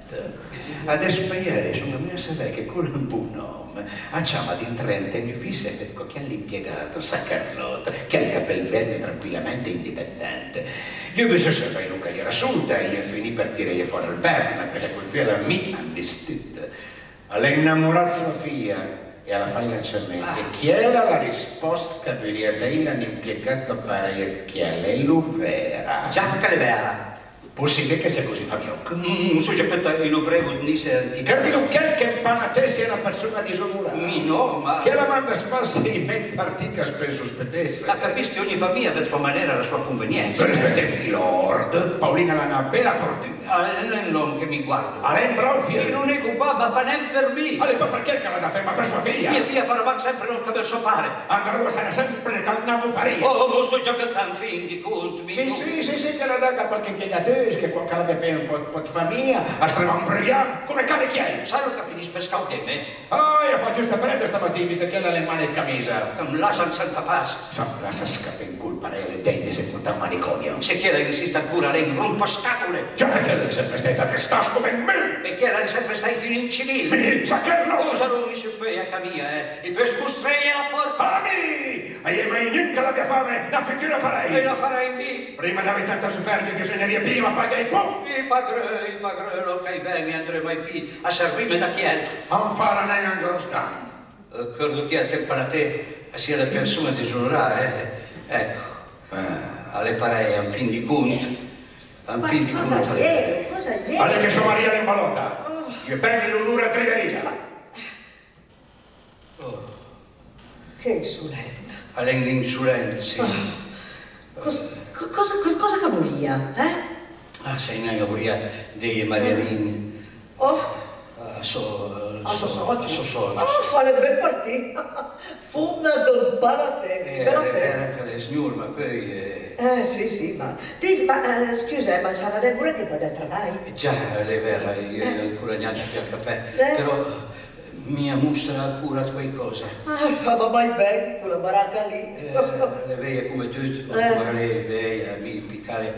Adesso ieri sono a me a sapere che quello è un buon nome, a chiama di intrente mi fisse per che l'impiegato sa Carlotta, che ha il capello verde tranquillamente indipendente. Io invece sapevo che era assunta e io finì per tirare fuori il verme, perché quel figlio mi ha distrutto. Alla innamorata sua figlia e alla faglia c'è me. Ah. E chi era la risposta che veniva da lei l'impiegato per chi è lei lo vera? Giacca le vera. Possibile che sia così famiocco? Non so già che lo prego di essere credo che che panate sia una persona disonurata. Mi no, ma... Che la manda spassa in me partica spesso spedessa. Ma capisco che ogni famiglia per sua maniera la sua convenienza. Per rispetto, Lord, Paolina ha una bella fortuna. Ah, non che mi guardo. A lei bravo figlio. Io non è qua, ma fa neanche per me. Allora, perché che la da ferma per sua figlia? Mia figlia farà sempre non che so fare. Andrà sarà sempre che non faria. Oh, non so già che tan fin di conto. Sì, so... sì, sì, sì, che la dà qualche impiegatore, che qualche la beve un po', po' di famiglia, a strema un brigliato, come cane chi è? Sai che finisce per scauteme? Ah, io faccio sta fretta stamattina, visto che ha le mani in camicia. Non lascia senza passo. Sa, lascia scappare in colpa le tende se porta un manicomio. Se chi la insiste ancora, lei rompo scatole. Già che lei sempre stai da testas come me. E che lei sempre stai fino in civile. Mi, sa che no. Usa non mi si poi a camia, eh. E per smustrare la porta. Ami! E mai niente la mia fame, la figura farei. E la farei in me. Prima d'aver tanta superbia bisogneria prima pagare i puffi. I pagrei, i pagrei, non che venni andrei mai più a servirmi da chi è. Non farà neanche lo stanno. Credo che anche per te sia la persona disonorata, eh. Ecco. Ah. Alle parei, a un fin di conto. A un fin di conto. Cosa ieri? Cosa ieri? Alle che sono Maria l'imbalota. Oh. Io bene l'onore a Triveria. Oh. Che insolente. Alle insolente, sì. Oh. Cosa, cosa, cosa cavolia, eh? Ah, sei una cavolia dei Marianini. Oh. A so... A so socio. A so socio. Oh, quale bel partito. Fumna del parate. Eh, era che le signore, ma poi... Eh, eh sì, sì, ma... Dis, ma, eh, scusa, ma sarà lei pure che va del lavoro? Già, lei è vera, io eh. ancora neanche al caffè. Eh. Però... mia mostra cura di qualcosa. Ah, stava mai bene quella baracca lì. Eh, le veie come tutte, ma eh. lei veia mi piccare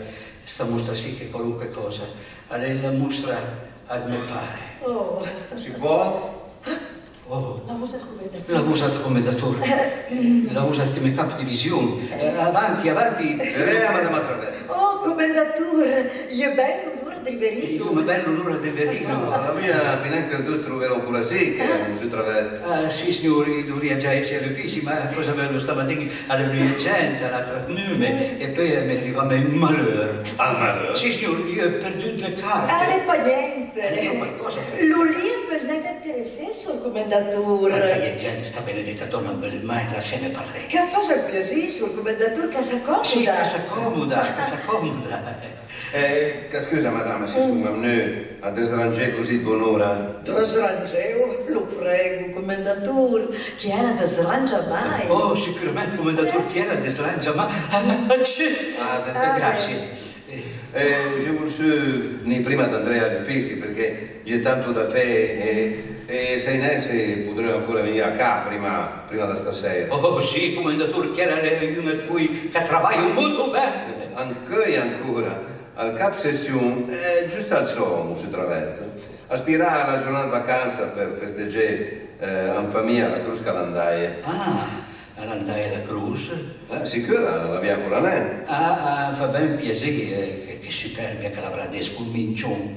sta mostra sì che qualunque cosa, a lei la mostra a me pare. Oh. Si può? Oh. La usa come datore. La usa come datore. La usa come cap di visione. Eh, avanti, avanti. Verrà, madame Travette. Oh, commendatore, io bello l'ora del verino. Come bello l'ora del verino. No, la mia ben creduto troverò ancora sì che non si Travette. Ah, sì, signori, dovrebbe già essere fissi, ma cosa bello stamattina alle mie gente, alla tratnume, e poi mi arriva a me un malheur. Al malheur? Sì, signori, io ho perduto le carte. Ah, le pa niente. Eh, qualcosa. L'Ulia per lei interessare sul commendatore. Ma che gente, sta benedetta donna, non ve mai la se ne parlerà. Che cosa piacere sul commendatore casa comoda? Sì, casa comoda, casa comoda. Eh, scusa, madame, si sono venu a desranger così di buon'ora. Desranger, lo prego, commendatore, chi è la desrangia mai? Oh, sicuramente, commendatore, chi è la desrangia mai? Ah, sì. Ah, grazie. Eh, j'ai voulu venir prima ad Andrea alle Fissi perché gli è tanto da te e, e se Inese potremmo ancora venire a qua prima, prima da stasera. Oh sì, commendatore, che era una di cui che lavora molto bene. Anche e ancora, al cap session, eh, giusto al sommo si travetta. Aspirare alla giornata di vacanza per festeggiare eh, in famiglia la Cruz Calandaie. Ah. All'andare alla Cruz? Eh, sicura, la via con la nen. Ah, ah, fa ben piacere, che, che superbia che l'avrà detto un mincione.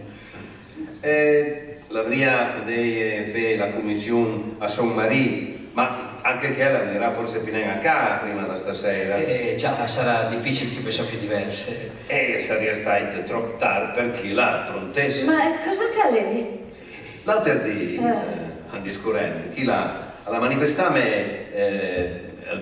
Eh, l'avrà potuto fare la commissione a Son Marie, ma anche che lei venirà forse fino a qua prima da stasera. Eh, già, sarà difficile che penso che diverse. Eh, sarebbe stato troppo tardi per chi l'ha prontessa. Ma cosa che lei? L'altro dì, eh, discorrendo, chi l'ha alla manifestame eh,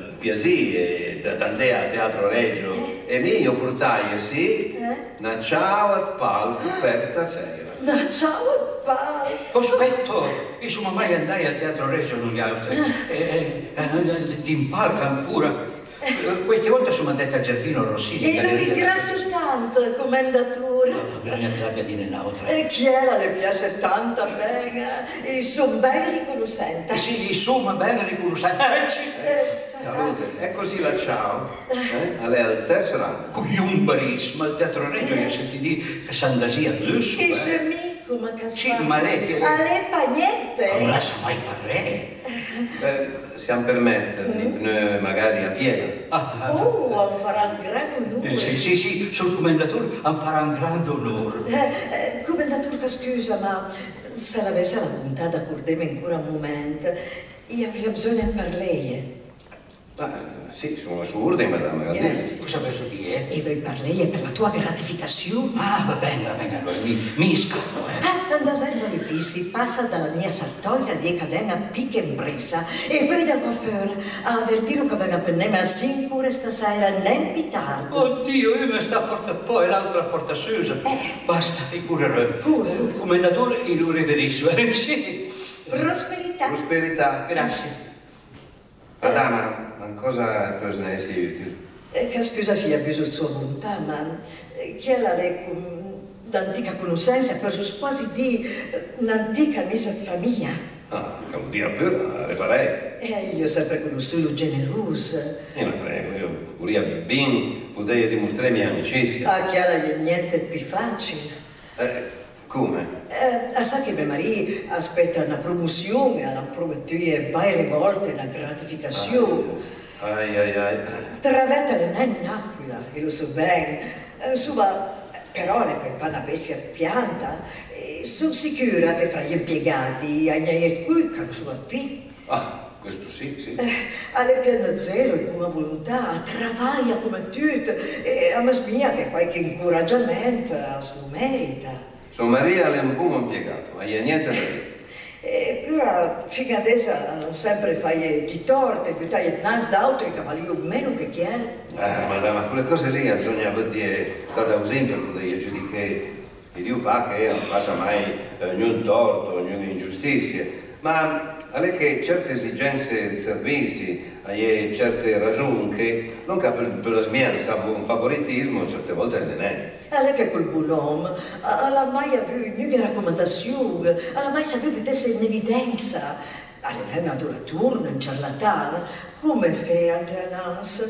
piacere d'andare al Teatro Reggio eh? e io portai sì eh? una ciao al palco per stasera. Una ciao al palco? Aspetto, insomma mai andai al Teatro Reggio non gli altri. Eh, eh, eh, ti impalca ancora. Qualche volta sono andata a Gervino Rossini. E lo ringrazio tanto, commendatore. No, no, bisogna che l'abbia di un'altra. E chi era le piace tanta bene? E sono ben riconoscente. Eh sì, insomma, ben riconoscente. Eh, sì. Eh, salute, e così la ciao. Eh? A lei al terzo rango. Qui un barismo al Teatro Reggio, io senti dire che s'andasia a Lusso. E se mico, ma che sì, ma lei che... A lei fa niente. Non la sa mai parlare. Beh, siamo permetterli, mm. magari a pieno. Ah, ah, oh, farà un gran onore. Eh, sì, sì, sì, sul commendatore farà un grande onore. Eh, eh, commendatore, scusa, ma se l'avesse la puntata accordeme ancora un momento, io avrei bisogno per lei. Ah, sì, sono su ordine, madame. Yes. Cosa posso dire? E vuoi per lei e per la tua gratificazione? Ah, va bene, va bene, allora mi, mi scappo. Eh. Ah, andasendo alle fissi, passa dalla mia sartoria di che venga picca in presa e poi dal coiffeur a avvertire che venga per me sicura stasera, non più tardi. Oddio, io mi sta a portare poi l'altra porta Susa. Eh. Basta, io curerò. Cura. Il commendatore, io lo riverisco. Eh, sì. Prosperità. Prosperità. Grazie. Madama, ma cosa può essere utile? Eh, che scusa sia bisogno di sua volontà, ma eh, chi è la lei d'antica conoscenza, per quasi di un'antica messa di famiglia? Ah, che vuol dire pure, le farei. Eh, io ho sempre conosciuto generosa. Io la prego, io vorrei ben poter dimostrare mia amicizia. Ah, chi è niente di più facile. Eh, come? Eh, sa che mia Maria aspetta una promozione, ha promettito varie volte una gratificazione. Ai ai ai. Travetta non è in Aquila, io lo so bene. Insomma, però le per una bestia di pianta. E sono sicura che fra gli impiegati a noi qui che sono qui. Ah, questo sì, sì. Eh, alle piano zero, di buona volontà, travaglia come tutto. E a me spia che qualche incoraggiamento lo merita. Sua Maria è un buon impiegato, ma è niente da dire. E però, fino adesso non sempre fai di torte, più tagli innanzi da altri cavalieri meno che chi è. Ah, madama, quelle cose lì bisogna dire da esempio, io giudiche e Dio pa che non passa mai eh, ognuno torto, ognuno ingiustizia, ma a lei che certe esigenze di servizi, hai certe ragioni che non per, per la smienza, un favoritismo, certe volte non è. A lei che quel buon uomo, ha mai avuto una raccomandazione, ha mai saputo di essere in evidenza. Ma non è una duratura, un ciarlatano, come fa Andrea Nance?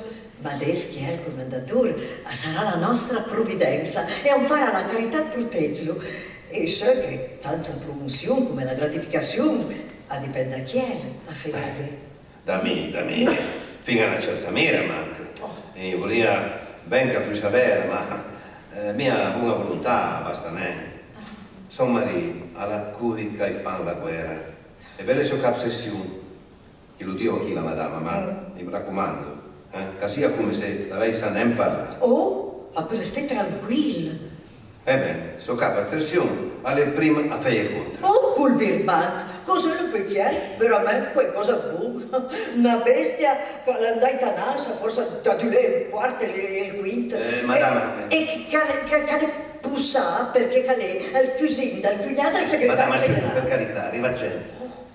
Badeschi è il commendatore, sarà la nostra provvidenza e un fare la carità proteggerlo. E so che tanta promozione come la gratificazione a dipende da chi è la fede. Da me, da me, fino a una certa mera manca. E volevo ben che fosse vera, ma eh, mia buona volontà basta niente. Son marito alla cui che fanno la guerra. E belle sue capsessioni. Che lo dico chi la madama, ma mm. mi raccomando, eh, che sia come se l'avessi nem parlato. Oh, ma però stai tranquillo. Ebbene, so capo attenzione alle prime a fare contro. Oh, col birbat, cosa lo perché? Veramente qualcosa buona. Una bestia che l'andai in canassa, forse da due il quarto e il quinto. Eh, madama. E, e che le pussa perché che lei è il cuisine, dal cugnato al segretario. Madama, giù, per carità, arriva gente.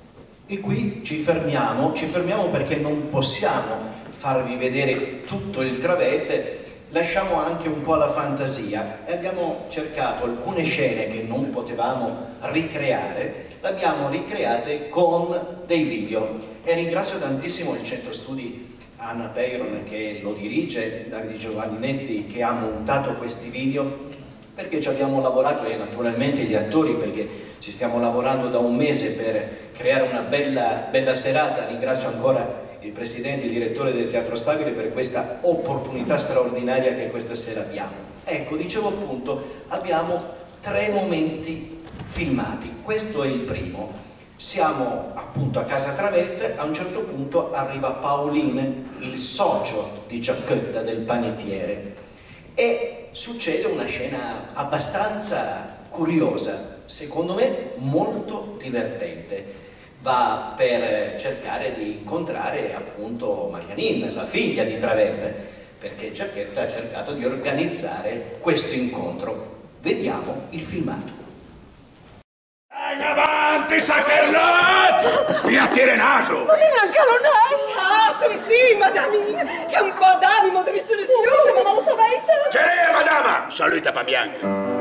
E qui ci fermiamo, ci fermiamo perché non possiamo farvi vedere tutto il Travette. Lasciamo anche un po' alla fantasia e abbiamo cercato alcune scene che non potevamo ricreare, le abbiamo ricreate con dei video e ringrazio tantissimo il centro studi Anna Peyron che lo dirige, Davide Giovanninetti che ha montato questi video, perché ci abbiamo lavorato e naturalmente gli attori perché ci stiamo lavorando da un mese per creare una bella, bella serata. Ringrazio ancora il presidente e il direttore del Teatro Stabile per questa opportunità straordinaria che questa sera abbiamo. Ecco, dicevo appunto, abbiamo tre momenti filmati. Questo è il primo. Siamo appunto a casa Travette, a un certo punto arriva Pauline, il socio di Giacchetta del panettiere, e succede una scena abbastanza curiosa, secondo me molto divertente. Va per cercare di incontrare appunto Marianine, la figlia di Travette, perché Giacchetta ha cercato di organizzare questo incontro. Vediamo il filmato. Dai avanti, saccherlot! Vi attira naso! Ma che non calonai! Ah, sì, sì, madamine! Che un po' d'animo di risoluzione, ma lo sapessi? C'è, madama! Saluta pa bianca!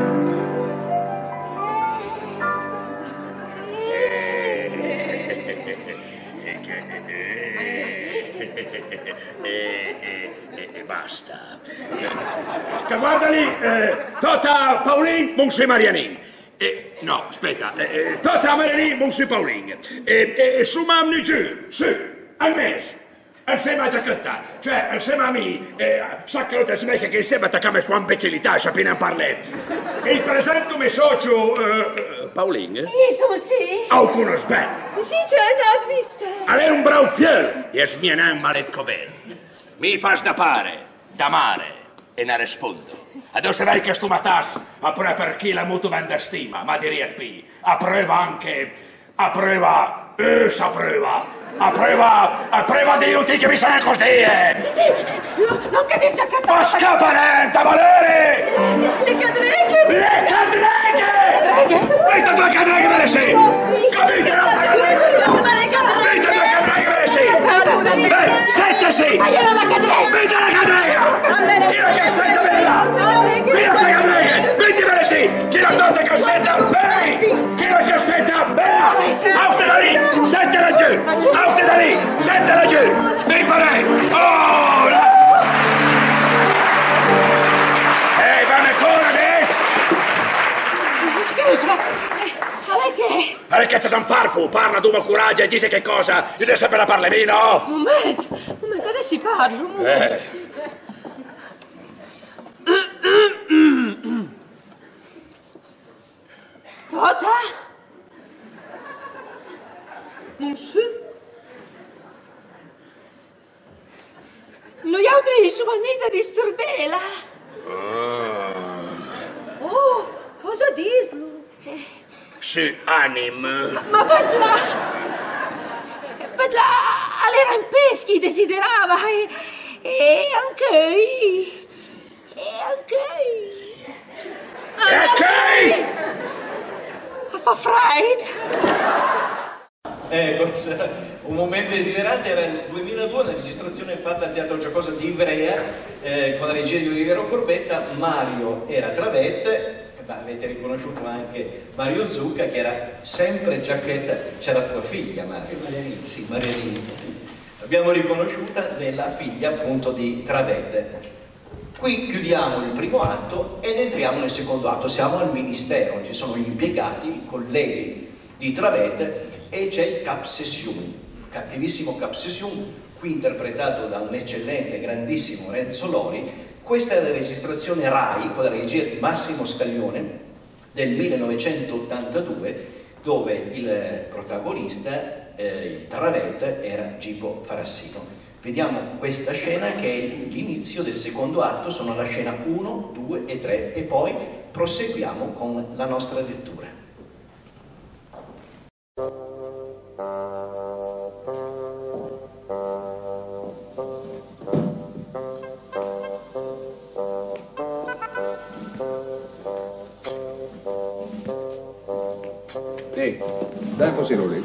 E, e, e, e basta. Che guarda lì, eh, Tota Pauline, Monsi Marianine. Eh, no, aspetta, eh, Tota Marianine, Monsi Pauline. E eh, eh, su mamma giù, su, al mese. Insieme a Giacchetta, cioè insieme a me, eh, sa che non si mette che insieme attacchiamo le sue imbecillità, sapete ne parlare. E il presento mio socio, eh, Pauline. Io sono sì. Ho conosco bene. Sì, c'è una vista. Lei è un bravo fiel, e smia non è un maledco bene. Mi fa da pare, da mare, e ne rispondo. Adesso sai che sto matas, a prova per chi la muto vende stima, ma direi qui, a prova anche, a prova, eh, sa prova. A prova, a prova di non ti che mi sai così, eh! Sì, sì, no, non che dice a Ma scaparenta, Valeri! Le cadreghe! Le cadreghe! Vedi due cadreghe me le sei! Capite, no? Vedi due cadreghe me le sei! Beh, sette sì! Ma io non la cadrega! Vedi la cadrega! Io che sette bella! Via sta cadreghe! Vedi me le sei! Chi la tolta cassetta? Bene! Chi la cassetta? Bella! Auste da lì! Settela giù! Auste da lì! Settela giù! Mi parei! Oh! Ehi, va ancora adesso! Scusa, a lei che? A lei che c'è San Farfu? Parla tu con coraggio e dice che cosa? Io devo sapere parlare vino! Un momento, un momento, adesso parlo, un momento. Eh. Tota? Monsieur? Noi altri siamo venuti a disturbela. Oh. Oh, cosa dirlo? Sì, anim. Ma, ma vedla! Vedla, all'era in peschi desiderava e, e anche io. E anche io. E anche io! Fa freddo. Ecco, un momento esiderante era il duemiladue, una registrazione fatta al Teatro Giocosa di Ivrea eh, con la regia di Olivero Corbetta. Mario era Travette, beh, avete riconosciuto anche Mario Zucca che era sempre Giacchetta. C'era tua figlia Mario, Marianine, sì, Marianine. L'abbiamo riconosciuta nella figlia appunto di Travette. Qui chiudiamo il primo atto ed entriamo nel secondo atto. Siamo al ministero, ci sono gli impiegati, i colleghi di Travette e c'è il Cap Session, cattivissimo Cap Session, qui interpretato da un eccellente, grandissimo Renzo Lori. Questa è la registrazione RAI con la regia di Massimo Scaglione del millenovecentottantadue, dove il protagonista, eh, il Travette, era Gipo Farassino. Vediamo questa scena che è l'inizio del secondo atto, sono la scena uno, due e tre e poi proseguiamo con la nostra lettura. Ehi, dai un po' si lì.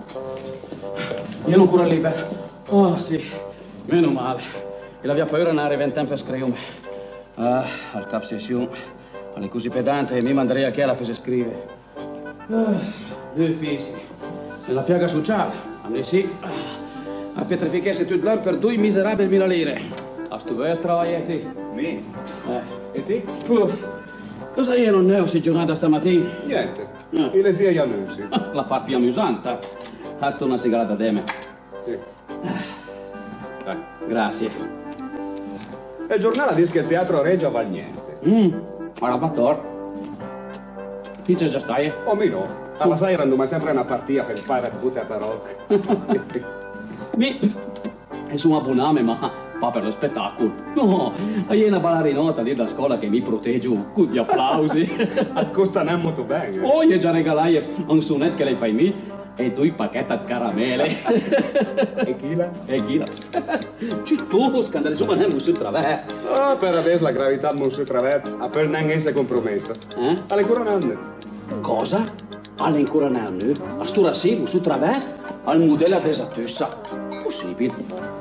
Io non curo libero. Oh sì, meno male. E la via paura andare venti tempo a scrivere. Ah, al Cap Session, alle così pedante e mi manderei a chi la fece scrivere. Ah, due fissi. Nella piaga sociale, a me sì. A pietrificarsi tutto l'anno per due miserabili mila lire. A sto vero travagliare te? Me? Eh. E te? Uff. Cosa io non ne ho si giornata stamattina? Niente. Ah. E le zie Iannussi? La parte più amusante. Basta una sigaretta da me. Sì. Dai. Grazie. E il giornale dice che il teatro Reggio val niente. Mm, arabator. Chi c'è già stai? O me no. Alla sera andiamo sempre una partita per il padre buttare a rock. Mi... E su un abboname, ma fa per lo spettacolo. No, hai una ballarinota lì da scuola che mi protegge con gli applausi. Costa non molto bene. Oh, io già regalai un sonetto che lei fai mi. E due pacchetti di caramelle. E chi la? E chi la? Ci tu, scandale, su, ma non è un travet. Oh, per adesso la gravità non si travet, a per non essere compromessa. Eh? Alle coronanne. Cosa? Alle coronanne? A sto rassivo, su travet? Al modello desattussa. Possibile?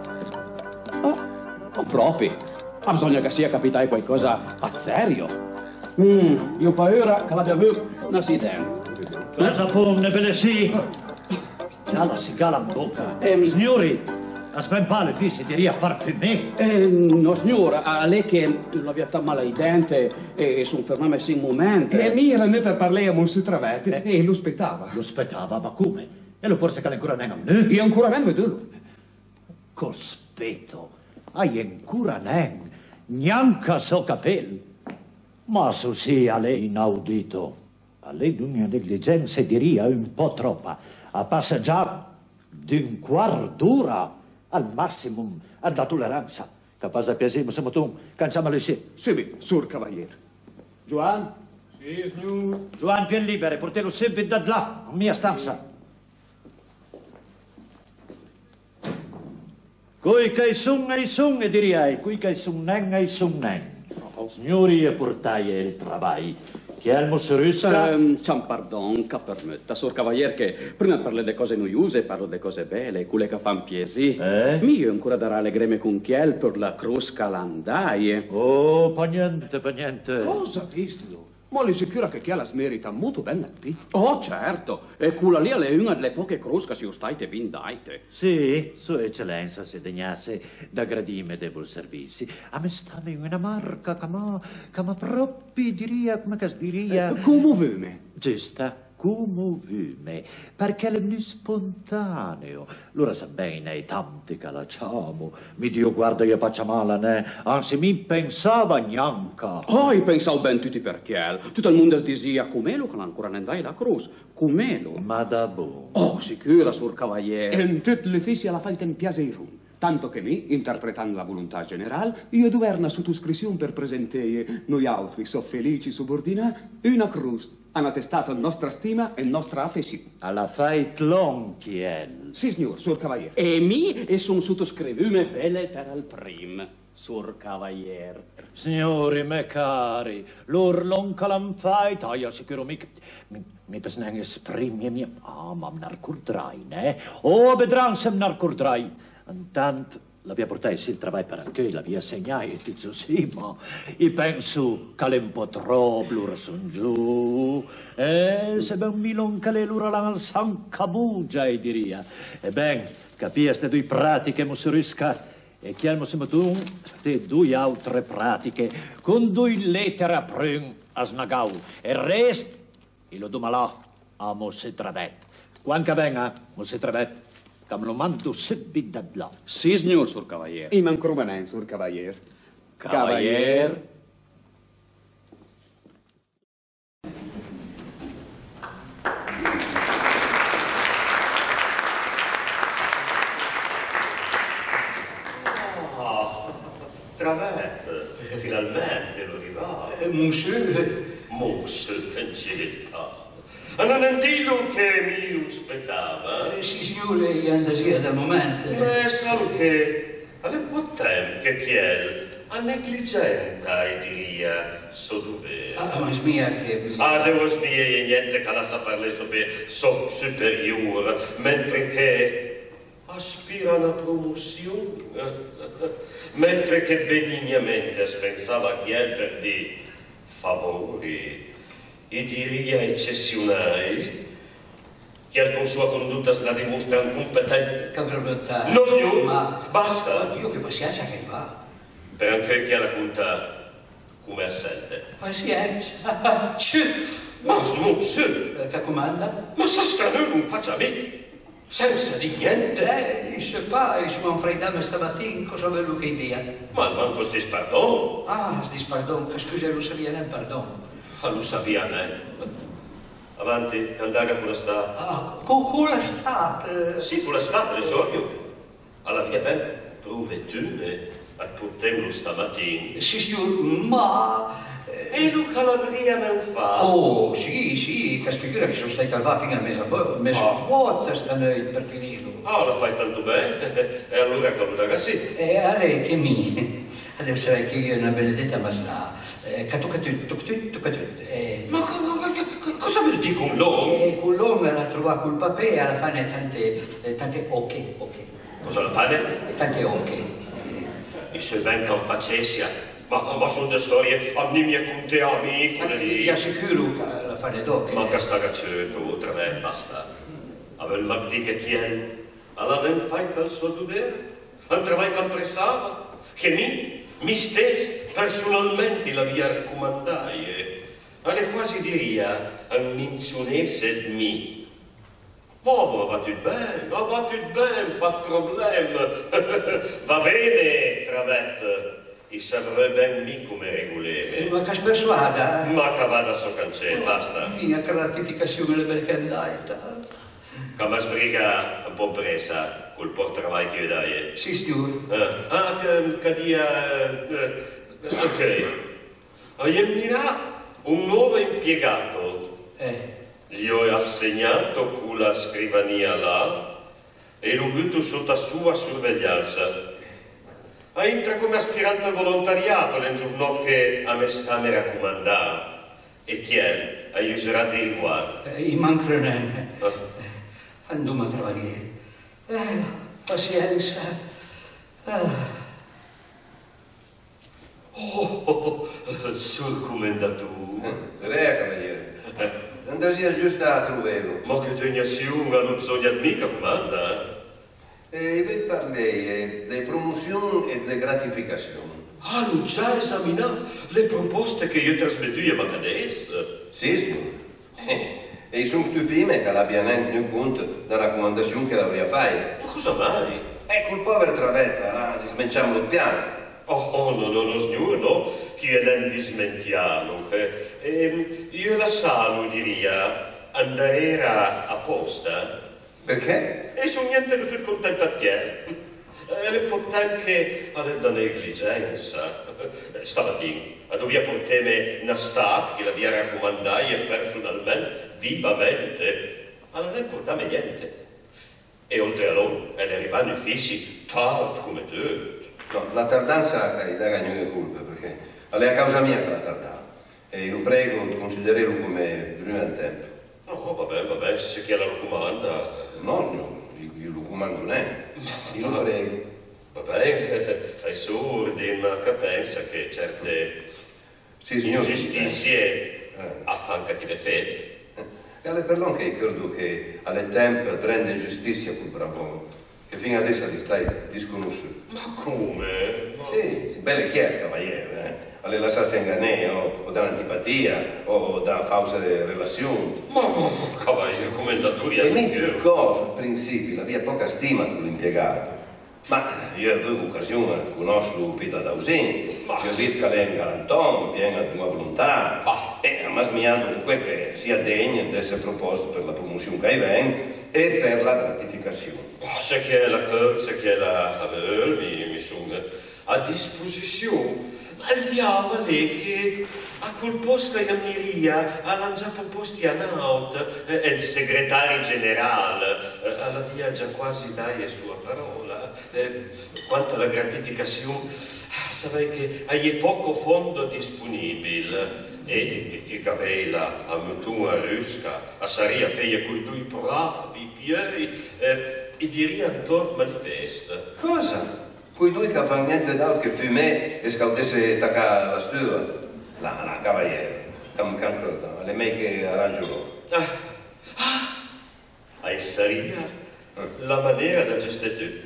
Oh, oh, proprio. Ma bisogna che sia capitato qualcosa a serio. Mm, io paura che l'abbia avuto una sidente. Cosa fonne, belle sì? C'ha la sigala in bocca. Ehm, Signori, a svempare fissi diria parfumé. Eh, no, signora, a lei che l'aveva male ai denti e sono fermato in un momento. E mi era per parlare a Monsu Travette e lo aspettava. Lo aspettava, ma come? E lo forse che ancora non è? Io ancora non vedo. Cospetto, hai ancora non, neanche so capelli. Ma su sia lei inaudito. A lei d'una negligenza diria un po' troppa. A passa già di un quarto d'ora al massimo alla tolleranza. Capace piacere, siamo tu, canciamo le sì. Sì, sur cavaliere. Giovanni? Sì, signor. Giovanni, più libere, portelo sempre da là, a mia stanza. Qui che sono e sono, direi, qui che sono nen e sono nen. Signori, e portai il travaglio. Chi è il mosserusca? Um, Ciao, pardon, che permetta, sor cavaliere, che prima parlo delle cose noiose, parlo delle cose belle, quelle che fanno piesi. Eh? Io ancora darà le greme con chiel per la crusca landaie. Oh, pa niente, pa niente. Cosa distilo? Ma le sicura che chi la smerita molto bene qui. Oh, certo, e quella lì è una delle poche crusca si ustate ben daite. Sì, sua eccellenza si degnasse da gradime dei buoni servizi. A me sta una marca che ma, che ma proprio diria, come che si diria? Eh, come vume? Giusta. Come vume, perché è più spontaneo. Allora sa bene, i tanti che la ciamo, mi Dio guarda io faccia male, né? Anzi, mi pensava neanche. Oh, io pensavo ben tutti perché. Tutto il mondo diceva come lo che ancora non dai la cruz, come lo. Ma da buono. Oh, sicura, sur cavaliere. E in tutte le fissi alla faita in piacerum. Tanto che mi, interpretando la volontà generale, io dover una sottoscrizione per presentare noi altri, so felici subordinati, una cruz, hanno attestato nostra stima e nostra affezione. Alla fait l'onchiel. Sì, signor, sur cavaliere. E mi, e son sottoscrivume belle per il prim, sur cavaliere. Signori, me cari, lor l'onca l'han faita, io sicuro mi... Mi, mi pesnen esprimie mia... Ah, ma m'nar curdrai, ne? Oh, vedran se m'nar curdrai. Intanto la via portesse il travail per anche la via segnai e dico sì, ma io penso che è un po' troppo, l'ora son giù, e se ben un milon che l'ora la san cabugia, e diria. E ben, capia ste due pratiche, mosorisca, e chiamo se tu ste due altre pratiche, con due lettere a prun a snagau, e rest, e lo domalà a mosse travet. Quanca venga, mosse travet, che me lo mando subito da là. Sì, signor sur cavalier. I mancrumanen sur cavalier. Cavalier. Ah, Travet, finalmente lo arrivato. Eh, monsieur? Monsieur, che civiltà. Non è dillo che mi aspettava. Eh, sì, signore, io andasia da momento. Ma è solo che è un po' tempo che chiel a negligenta, e diria, so dovere. Ah, ma smia che... Ah, devo smia e niente che la saperle so superiore, mentre che aspira alla promozione, mentre che benignamente pensava chiel per di favori, e diria eccezionali, che con sua condotta se la dimostra incompetente. Cabriottare. No, signor, ma basta. Dio, che pazienza che va. Per anche chi ha la conta come assente. Pazienza. Ma non sì. Che comanda? Ma sa strano non faccia mica. Senza di niente. Eh, il suo padre, il suo manfredame stamattina, cosa avevo che idea? Ma manco sti pardon. Ah, sti pardon, che scusa, non sapeva neanche pardon. Ah, non sapeva neanche. Avanti, candaga con la sta. Ah, con, con la state? Sì, con la state, le gioio. Alla via ben, prove tu, e a portemmo stamattina. Sì, signor, ma... E lo Calabria non fa. Oh, sì, sì, che sfigura che sono stata là fino a mesa vuota sta noi per finirlo. Ah, la fai tanto bene. E allora caluta sì. E a lei che mi... Adesso sai che io una benedetta ma sta... Che tocca tutto, tocca tutto, tocca tutto. Ma cosa vuol dire con l'uomo? E con l'uomo la trova col papà e alla fine tante... tante ocche, ocche. Cosa la fane? Tante ocche. E se ben che facessia. Ma, ma sono le storie a mia con te amico lì. Ti assicuro che la fane d'ocche. Ma che sta cacciato, tre me, basta. Avel magdi che chi è? Alla ben fatta il suo dovere? Non travai che pressava? Che mi, mi stes personalmente la via raccomandai. Alle quasi diria, a minzionese di mi. Oh, ma va tutto bene, ma va tutto bene, pas de problème. Va bene, Travet. E saprei ben mi come regolare. Ma che persuada? Ma che vada a so cancello, basta. Mia che ratificazione le bel candidata. Che mi sbriga un po' presa col portravai che io dai. Sì, signor. Ah, ah che, che dia... Eh, ok. Io mirà un nuovo impiegato. Eh. Gli ho assegnato con la scrivania là e l'ho butto sotto sua sorveglianza. Entra come aspirante al volontariato nel giorno che a me sta mi raccomandava. E chi è? A userà di riguardo. Eh, I mancrenen. Ah. Andiamo a lavorare. Eh, pazienza. Ah. Oh, oh, oh, sul commendatore. Tre, cavaliere. Andasia giusta a trovarlo. Ma che tegnazione, non bisogna mica comanda, eh? E vi parlei delle promozioni e delle gratificazioni. Ah, non già esaminato le proposte che io trasmetto a Macades? Sì, signore. E sono stupime che l'abbia neanche tenuto conto della raccomandazione che l'avrei fatto. Ma cosa mai? E col povero Travetta, là, dismenciamo il piano. Oh, oh, no, no, no, signore, no, che non dismentiamo. Eh, eh, io la salo, diria, andare apposta. Perché? E sono niente di tutto contento a te. E le anche alla negligenza. Stamattina, doveva portare una stat che la via raccomandai personalmente, vivamente. Ma non portava niente. E oltre a loro, le arrivano i fissi, tardi come te. No, la tardanza è da gagnare colpa, perché è a causa mia che la tardava. E lo prego di considerarlo come prima del tempo. No, va bene, va bene, se chi la raccomanda. No, no, io lo comando lei. Io lo prego. Va bene, hai su ordine, ma che pensa che certe sì, signor ingiustizie fanno cattive fede. E alle per non che credo che alle tempo rende giustizia quel bravo, che fino adesso ti stai disconosciuto. Ma come? Ma... Sì, sì, belle chiare, cavaliere, eh? Alle lasciarsi ingannare o, o dall'antipatia o da false relazioni. Ma, ma cavaliere, commendatori... E mentre cosa, al principio, la via poca stima per l'impiegato. Ma io avevo occasione di conoscere Pita Dausin, che ho visto che lei è un galantone, piena di buona volontà, e ma smiando comunque che sia degno di essere proposto per la promozione che viene e per la gratificazione. Oh, se che è la corsa, che è la avere, mi, mi sono a disposizione. Ma il diavolo è che a quel posto in Ammiria ha lanciato posti a Naut, è il segretario generale, alla via già quasi dai a sua parola. Eh, quanto alla gratificazione, saprai che hai poco fondo disponibile e il Gavela a Mutua Rusca, a Saria feia cui tu i provavi, fieri, eh, e diria intorno manifesta. Cosa? Quei due che fanno niente d'altro che fumare e scaldesse taccare la stua? No, no, cavaliere, come concordo, le me che arrangiano. Ah, ah, hai Saria, la maniera da gestire tu.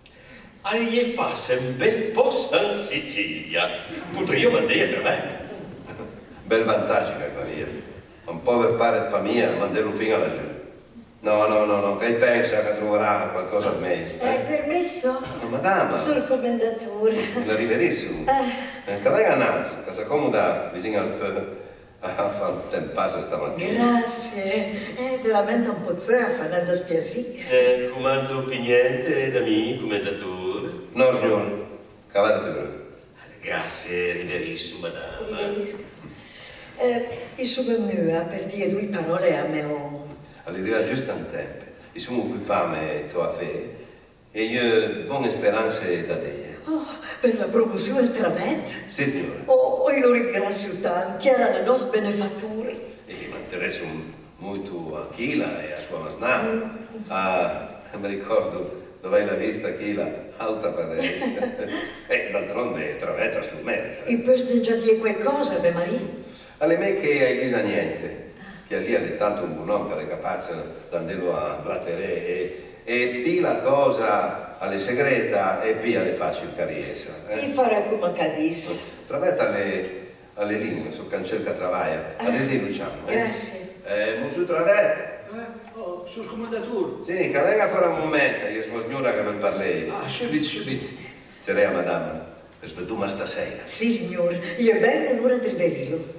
Hai fatto un bel posto in Sicilia, potrei mandare a trovare. Bel vantaggio che faria. Un povero padre di famiglia, mandarlo fino alla giù. No, no, no, no, che pensa che troverà qualcosa di meglio? È permesso? No, madama. Sul commendatore. La riverissimo. Eh. Che venga a naso, che si accomoda vicino al feu. Ah, fa un tempasso stamattina. Grazie, è veramente un po' di feu, fa da spiacere. Eh, comando niente da me, commendatore? No, signore, cavate pure. Grazie, riverissimo, madama. Riverisco. Eh, il suo menu per dire due parole a me uomo. Arriva giusto in tempo. I suoi occupami a fare e io buone speranze da te. Oh, per la promozione del travet? Sì, signore. Oh, io lo ringrazio tanto, che era il nostro benefattore. E mi interessa molto a Chila e a sua masnà. Mm. Ah, mi ricordo dove l'hai vista Chila, alta per e d'altronde travetta su merita. E poi già dire qualcosa, per Maria? Alle me che hai chissà niente. Che lì è tanto un buon uomo che è capace di andarlo a blattere e, e di la cosa alle segreta e poi alle facili carriesa. Eh? E fare come cadis. Travetta alle, alle linee, sul cancello che travaia. Ah, adesso diciamo. Eh? Grazie. Eh, Monsieur Travetta. Eh, oh, sul comandatore. Sì, che venga a fare un momento, io sono signora che per parlare. Ah, subito, subito. Sarei madama, svegliamo stasera. Sì, signore, io è ben l'ora del velilo.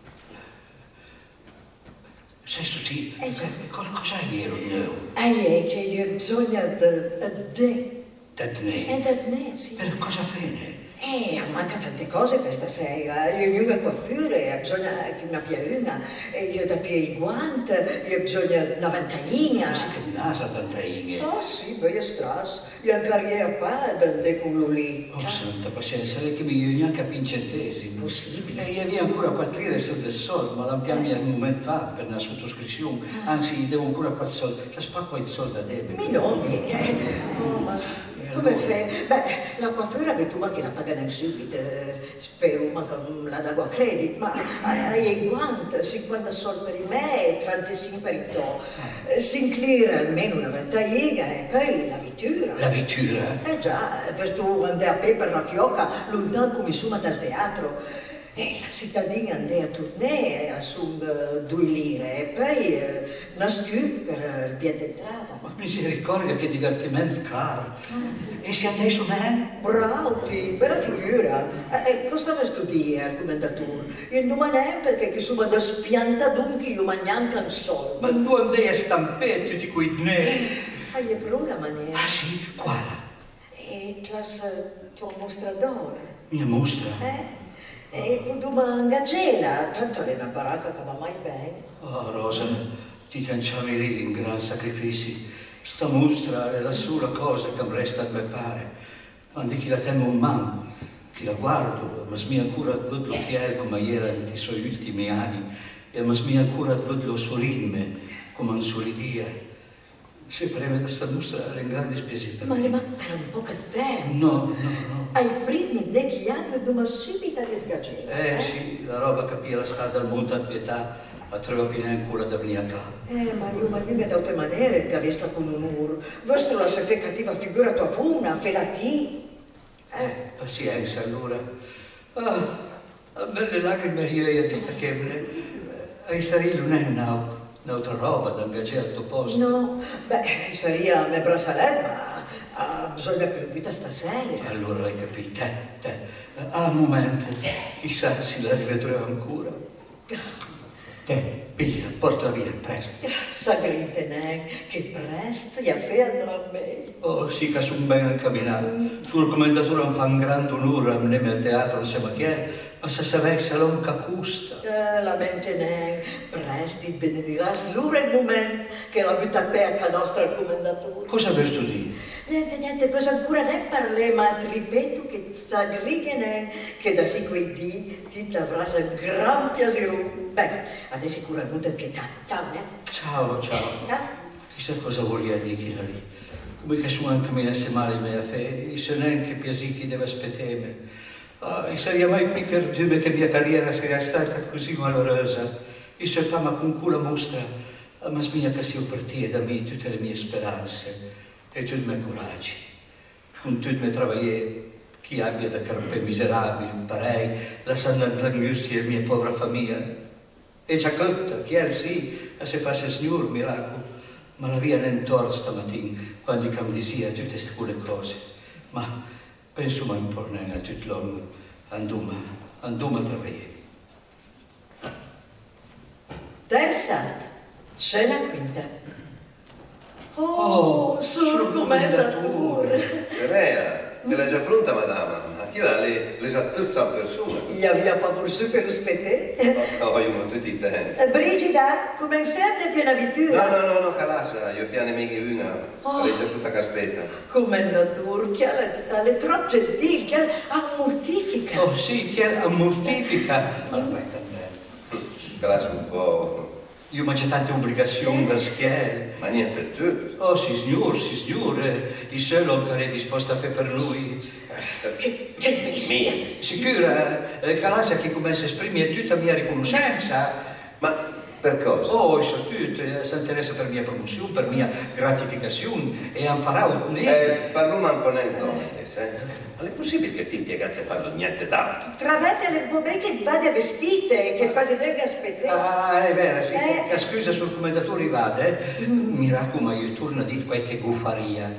Sai tutti, eh, cosa ieri no? Eh, che io bisogna da te. Da te? E da te, sì. Per cosa fare? Eh, manca tante cose per stasera. Io ho una coiffure, bisogna che ne abbia una. Io da più i guanti, io ho bisogno di una ventaglina. Ma sì che nasa ventaglina? Oh sì, poi è strass. Io ho una carriera qua, da con lì. Oh, santa pazienza, lei che mi neanche a pincentesimi. Possibile. E io avevo ancora quattro lire del soldo, ma l'abbiamo un momento fa per una sottoscrizione. Anzi, devo ancora quattro soldi. La spacco il soldo a debito. Mi nonni. Eh, oh, ma... Come fai? Beh, la coiffura che tu ma che la pagano subito, spero ma che la dago a credito, ma hai i guanti, cinquanta soldi per me e trentacinque per il to. Si inclina almeno una ventaglina e poi la vittura. La vittura? Eh già, per tu andare a pe per la fiocca, lontano come insomma dal teatro. E la cittadina andava a tournée a su due lire e poi eh, una scu per il piede d'entrata. Ma mi si ricorda che divertimento caro. E si andai su me? Bravo, ti, bella figura. Eh, cosa vuoi studiare al commendatore? Io non è perché che sono da spianta dunque io ma neanche un soldo. Ma tu andai a stampetto di quei ne? Ah, è per una maniera. Ah sì? Quale? E classe tua mostradore. Mia mostra? Eh? E poi domanda gela, tanto è una baracca che va mai bene. Oh Rosa, ti lanciavi lì in gran sacrifici. Sta mostra è la sola cosa che mi resta a me pare. Quando chi la temo un man, chi la guardo, ma mi ancora vedo che è come era nei suoi ultimi anni, e ma mi ancora vedo il suo ritmo, come un suo ridia. se preme da sta mostra in grande spese per Ma me. le mancano un po' che tempo. No, no, no. Ai primi negli anni di una subita disgagera. Eh sì, la roba capì la strada al monte a pietà, a trova piena ancora da venire a casa. Eh, ma io, ma io che da altre maniere che avesta con un'ur. Vostro la se fe cattiva figura tua funa, fe la ti. Eh, pazienza allora. Ah, a me le lacrime io e ti stacchevole. Ai sarili non è now. Un'altra roba da piacere al tuo posto. No, beh, saria me brasalet, ma ah, bisogna che lo vita stasera. Allora l'hai capito, te, te. A un momento, chissà se la rivedrò ancora. Te, piglia, portala via, presto. Sagrite ne, che presto, gli fe andrà bene. Oh, sì, che sono ben camminato. Mm. Sul commendatore non fa un grande onore a me al teatro, non sa chi è, ma se sapesse l'onca custa. Eh, la mente ne, presti, benediras l'ora il momento che la butta pecca nostra al commendatore. Cosa vuoi tu dire? Niente, niente, cosa ancora ne parle, ma ti ripeto che sagrite ne, che da sì quei di ti l'avrà un gran piacere. Beh, adesso sicuramente pietà. Ciao, ne? Ciao, ciao. Ciao. Chissà cosa voglia dire chi là lì. Come che su anche mi lasse male mia fe, e se neanche piasi chi deve aspettare. Ah, e sarebbe mai più perduto che mia carriera sia stata così valorosa. E se pa ma con cui la mostra, ma smigna che si partire da me tutte le mie speranze e tutti i miei coraggi. Con tutti i miei travaglieri, chi abbia da carpe miserabili, parei, lasciando angustia la mia povera famiglia. E già cotta, chi è sì, a se fasse signor miracolo, ma la via non torna stamattina, quando cam disia tutte queste quelle cose. Ma penso ma imporne a tutto l'uomo, anduma, anduma a travagliare. Terza, scena quinta. Oh, Oh, sul commendatore. Terea, che l'ha già pronta, madama? Ma chi l'ha? Le, le sa tutte in persona. Gli aveva pas poursu per lo spetè. No, io non tutti i tempi. Brigida, come siete piena vittura? No, no, no, no, calassa, io piane mica una, Oh. l'hai già sutta caspetta. Commendatore, che è troppo gentile, che mortifica. Oh sì, chi è mortifica. Ma aspetta, Calassa un po'. io mangio tante obbligazioni da schiere. Ma niente tu. Oh, sì, signor, sì, signor, il solo che è disposto a fare per lui. Che, che bestia. Sicura, eh, Calasa che comincia a esprimere tutta la mia riconoscenza. Ma per cosa? Oh, so tutto, eh, si interessa per mia promozione, per mia gratificazione e non farà un Eh, parliamo un po' nel nome, eh? Ma è possibile che si impiegati a farlo niente d'altro? Travete le bobè che vade vestite, che fate del aspettare. Ah, è vero, sì. Eh. Eh, scusa sul commendatore vada, eh. Mi raccomando, io torno a dire qualche guffaria.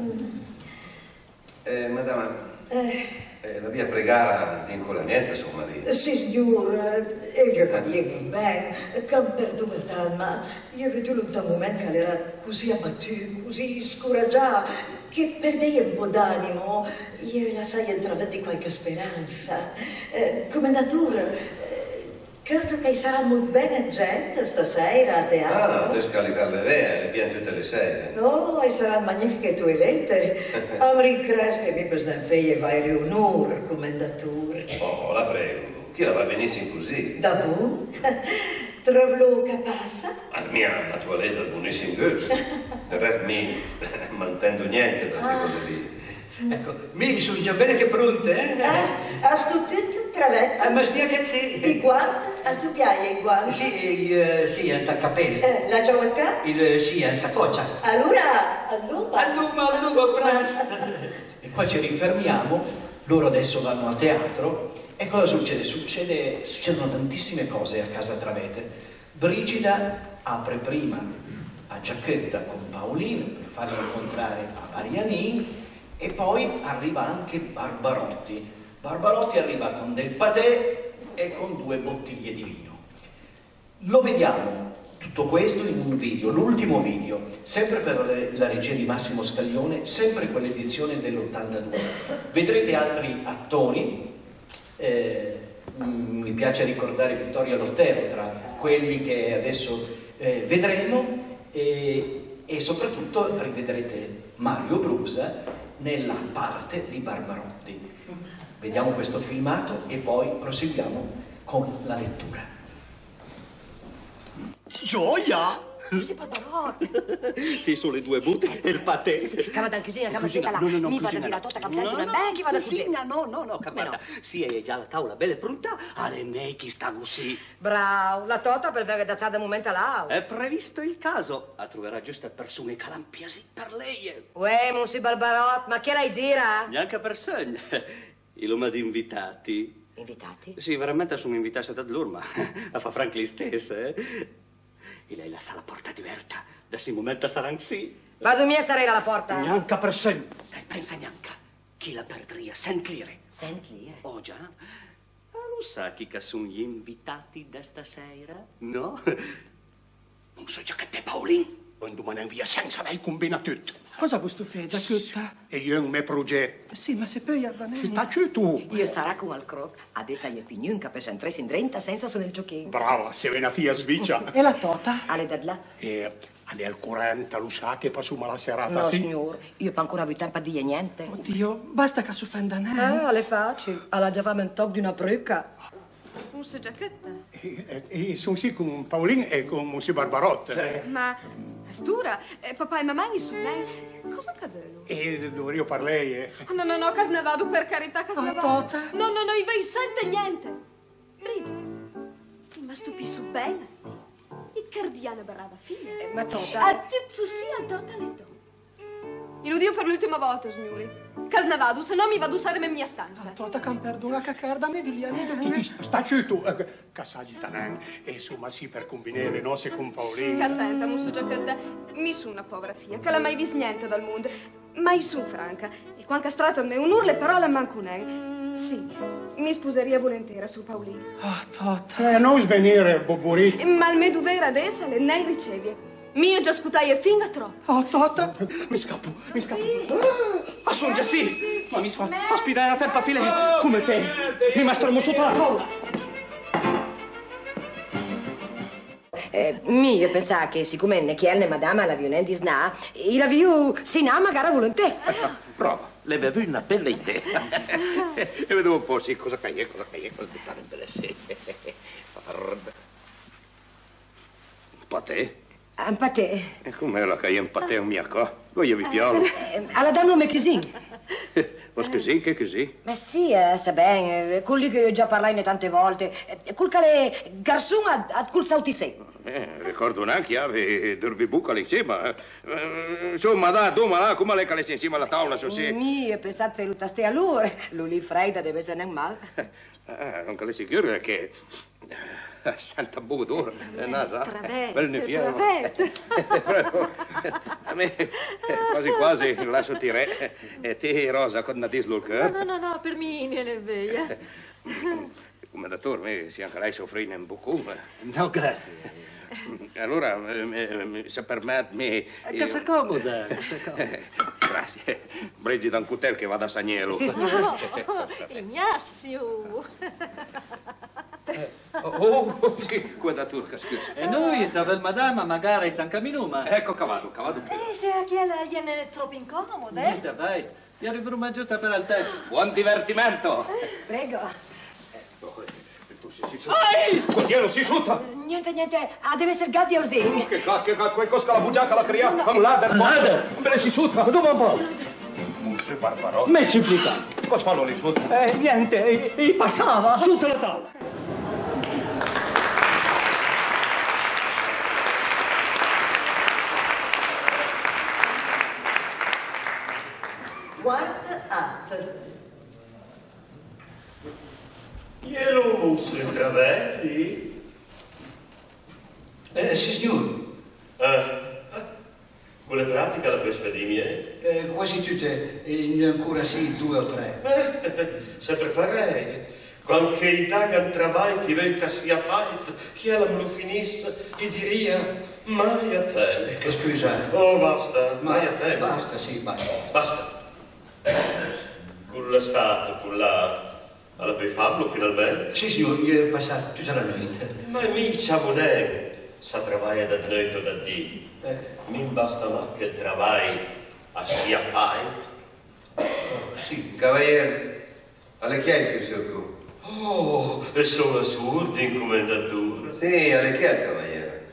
Eh, madama, Eh, eh, la via pregare di ancora niente, suo marito. sì, signor, e io la dico bene, che perduto, ma io ho veduto un momento che era così abbattuto, così scoraggiato, che perdei un po' d'animo. Io la sai intravetti qualche speranza. Eh, commendatore, credo che sarà molto bene gente stasera a teatro. Ah, no, te scaricare le vee, le pian tutte le sere. No, e saranno magnifiche toilette. Amri cres che mi bisogna fare vai riunur, commendatore. Oh, la prego, chi la va benissimo così? Da buon? Trovlo che passa? A mia la toilette è buonissimo gusto. Del resto mi mantengo niente da queste Ah. cose lì. Ecco, mi sono già bene che pronte, eh? Eh? Has tu tutto travetto? Ah, ma spiega che sì. I guanti? Has tu piaie i guanti? Sì, eh, sì, il taccapelli. Eh, la giacca? Il, sì, il saccoccia. Allora, anduma. Anduma, anduma, presto. E qua ci rifermiamo, loro adesso vanno a teatro e cosa succede? Succede succedono tantissime cose a casa Travete. Brigida apre prima a Giacchetta con Paolino per farlo incontrare a Marianin e poi arriva anche Barbarotti. Barbarotti arriva con del patè e con due bottiglie di vino. Lo vediamo tutto questo in un video, l'ultimo video, sempre per la regia di Massimo Scaglione, sempre quell'edizione dell'ottantadue. Vedrete altri attori, eh, mi piace ricordare Vittorio Lortero tra quelli che adesso eh, vedremo e, e soprattutto rivedrete Mario Brusa nella parte di Barbarotti. Vediamo questo filmato e poi proseguiamo con la lettura. Gioia! Monsieur Barbarotte. Sì, sulle due butte e il patè. Sì, sì, cava da cucina, cava Cucina, là. no, no, no, Mi vada cucina di la no. torta, cava No, senti una no, beh, chi vada a cucina, cucina. no, no, no, Come guarda, sì, è già la tavola bella pronta, alle me chi sta così. Bravo, la torta per avere da da momento là. È previsto il caso, a troverà giuste persone calampiasi per lei. Uè, Monsieur Barbarotte, ma che lei gira? Neanche per segno. Il lume di invitati. Invitati? Sì, veramente sono invitati da loro, ma a fa Franklin stessa, eh. E lei lascia la porta aperta, da questo momento saranno sì. Vado mia sarei alla porta. Neanche per segno. Lei pensa neanche. Chi la perdria? Sentlire. Sentlire? Oh già. Ah, lo sa chi che sono gli invitati da stasera? No? Non so già che te, Paolin. Non domani via senza lei combina tutto. Cosa vuoi fare, Giacchetta? E io non mi progetto. Sì, ma se poi avvenire... Stacci tu. Io sarà con al croc, adesso io pignun che per entrare in trenta senza sono il giochino. Brava, sei una figlia sviccia. E la tota? Ale da là? E alle al corrente, lo sa che passuma la serata, No, sì? signor, io per ancora avuto tempo a dire niente. Oddio, basta che suffenda ne. Ah, le facili. Alla già fame un tocco di una bruca. Monsieur Giacchetta? E, e, e sono sì con Paolin e con Monsieur Barbarotte. Ma stura, eh, papà e mamma mi sono lei. Cosa accadelo? E dovrei io parlare, eh? Oh, no, no, no, cas ne vado, per carità, cas ne Ah, vado. tota? No, no, no, io vi sente niente. Brigida, ma stupi su bene. Il cardiano brava figlia. Eh, ma tota? A tutto sì, a tota le do. Io lo dico per l'ultima volta, signori. Cas ne vado, se no mi vado a usare la mia stanza. Tota che perdo una caccarda, mi vigliani. Stacci tu, cassaggi tanan, e insomma sì per combinare le nozze con Paolin. Che senta, Musso Giacchetta, mi sono una povera figlia, che l'ha mai visto niente dal mondo. Mai su franca. E quando strata me un urle, però la manco ne. Sì, mi sposeria volentieri su Paolino. Ah, Tota. Eh, non svenire, Boborì. Ma il me dovere adesso le ne ricevie. Mio già scutaie fin a troppo. Oh, Tota. Mi scappo, mi scappo. Ma sono già sì. Ma mi fa, fa spidare la tempa file come te. Mi mastromo sotto la folla. Eh, mi io pensavo che siccome ne chiede madama la violenza di sna, il avvio si na magari a volontà. Prova, le avevo una bella idea. E vedevo un po', sì, cosa che è, cosa che è, cosa che sarebbe sì. Un patè? Un patè? E com'è la che è un patè un mia qua? Voglio vi piolo. Eh, alla dame nome così. Ma così, che così? Ma sì, eh, sa bene, con lui che io già parlai tante volte, eh, col cale garzon a, a col sautisè. Eh, ricordo una chiave dorvi buca lì insieme. Eh, insomma, da, doma là, come lei che lei insieme alla tavola, so sì. Mi, io pensate che lui stia a lui, lui lì freida deve essere nel male. Eh, non che lei sicuro è che... Santa Budur, nasa, bel ne fiero. A me quasi quasi lascio tirare. E te, Rosa, con una dislurk? No, no, no, no, per me non è vero. Come da me, si anche lei soffrì in bucum. No, grazie. Allora, eh, se permette me... Che si accomoda, che si accomoda. Grazie. Brigida un cutel che va da Sagnelo. Sì, no, Ignazio. Oh, oh, sì, quella turca, scusa. E noi, Savel Madama, magari San Caminuma. Ecco, cavallo, cavallo. E se a chi gliene è troppo incomoda, eh? Niente, vai. Io arriverò giusta per il tempo. Buon divertimento. Prego. Ehi! Così si sutta! Niente, niente, ah, deve essere Gatti Ausemi. Che cacchio, che qualcosa la bugiaca la crea, un ladder, Ladder? Bene si sutta! Dove va? Monsieur Barbarotte. Me supplica. Cosa fanno lì sotto? Eh, niente, e, e passava sotto la tavola. Quarto atto. Glielo musso in travetti? Eh, sì, signor. Ah, con le pratiche la pescadimie? Eh, quasi tutte, e ancora sì, due o tre. Eh, sempre pareil. Qualche età che travai che vei che sia fatto, che ella me lo finisse, e diria, mai a te. Che scusa? Oh, basta, mai a te. Basta, sì, basta. Basta. Con la stato, con la... Alla puoi farlo finalmente? Sì, signor, io ho passato tutta la notte. Ma mi ciamonè, sa travaia da notte da di. Eh. Mi basta ma che il travai a sia fatto. Oh, sì. Cavaliere, alle chiari che si occupa? Oh, e sono assurdi in commendatura. Sì, alle chiari, cavaliere.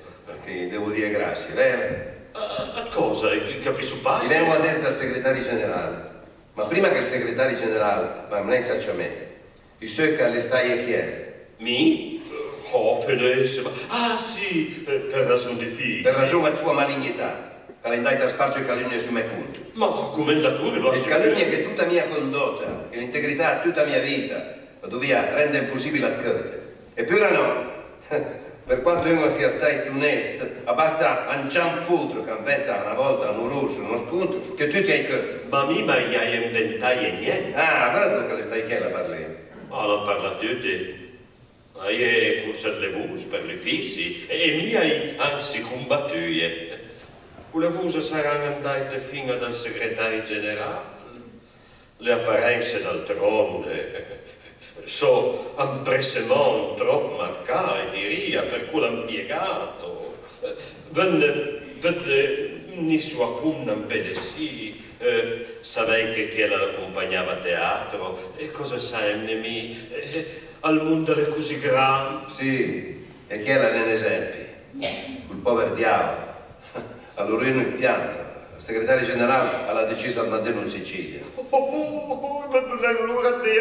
che devo dire grazie, vero? A, a cosa? Capisco pas? Ti vengo adesso al segretario generale. Ma prima che il segretario generale va a saccia a me, il so che le stai a chi è? Mi? Oh, benissimo. Ah, sì, per ragione di figli. Per ragione tua malignità. Che l'hai andata a spargere calunnie su me punto. Ma commendatore lo ha e calunnie che tutta mia condotta, che l'integrità di tutta mia vita, lo doveva rendere impossibile a credere. Eppure no. Per quanto uno sia stato onesto, basta un cianfutro che inventa una volta un rosso, uno spunto, che tu ti hai credere. Ma mi ma gli hai inventato niente. Ah, vedo che le stai chiede a parlare. Ma l'ho parlato te. Ma io corso le vus per le fissi e mi hai anzi combattuto. Le vus saranno andate fino dal segretario generale. Le apparenze d'altronde so un presemon troppo marcato, diria, per quell'impiegato. Venne, vede, ni sua punna un pedesì. Eh, Savei che chi l'accompagnava a teatro e cosa sai nemi eh, al mondo è così grande. Sì, e chi era un esempio quel povero diavolo allora io in pianta il segretario generale ha deciso di mandarlo in Sicilia. Oh, oh, oh, ma non è l'ora di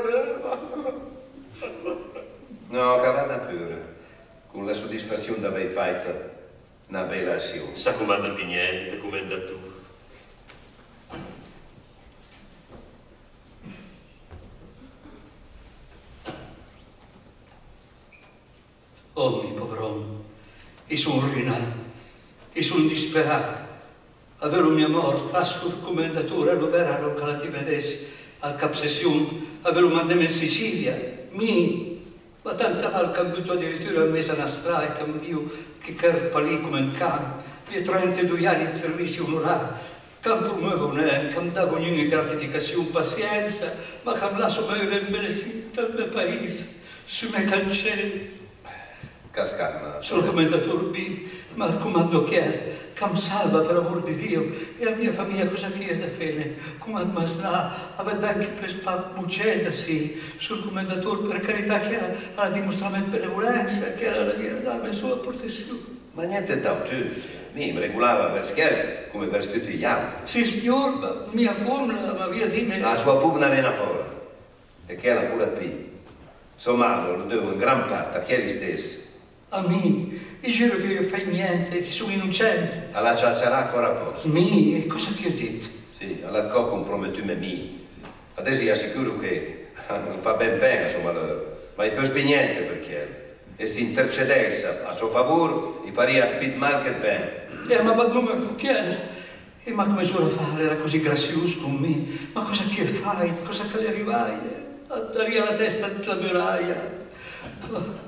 no, che vada pure con la soddisfazione di aver fatto una bella azione. Sa comanda più niente, comanda tu. Oh, mi povrò, io sono rovinato, io sono disperato. Avevo mia morte, sul commendatore, lo verranno calati medesimi al capsessione, avevo mandato in Sicilia, mi, ma tanta val cambiato addirittura a mesa una strada, cambio che carpa lì come un cane, io trentadue anni in servizio onorario, campo nuovo non è, cam davo ogni gratificazione, pazienza, ma cam lascio me il benessito al mio paese, sui miei cancelli. Cascalma. Sono commendatore B, ma il comando chiede, cam salva per amor di Dio, e la mia famiglia cosa chiede fene? Comando mastra, avete anche per spabbuceda, sì, sul commendatore per carità che era la dimostramento di benevolenza, che era la mia dame sua protezione. Ma niente da tu, mi regolava per schiere come per tutti gli altri. Sì, signor, ma mia fumna, ma via di me. La sua fumna è una folla, e che era pure P. Insomma, lo devo in gran parte a chi è stesso. A me, io giuro che io fai niente, che sono innocente. Alla ciacciarà fuori a posto. Mi, e cosa ti ho detto? Sì, alla co compromettume mi. Adesso io assicuro che non fa ben bene, insomma, ma io per niente perché e se intercedesse a suo favore, gli faria più male che bene. Eh, ma non mi chiede. E ma come sono a fare? Era così grazioso con me. Ma cosa che fai? Cosa che le arrivai? A dare la testa della muraia. Oh.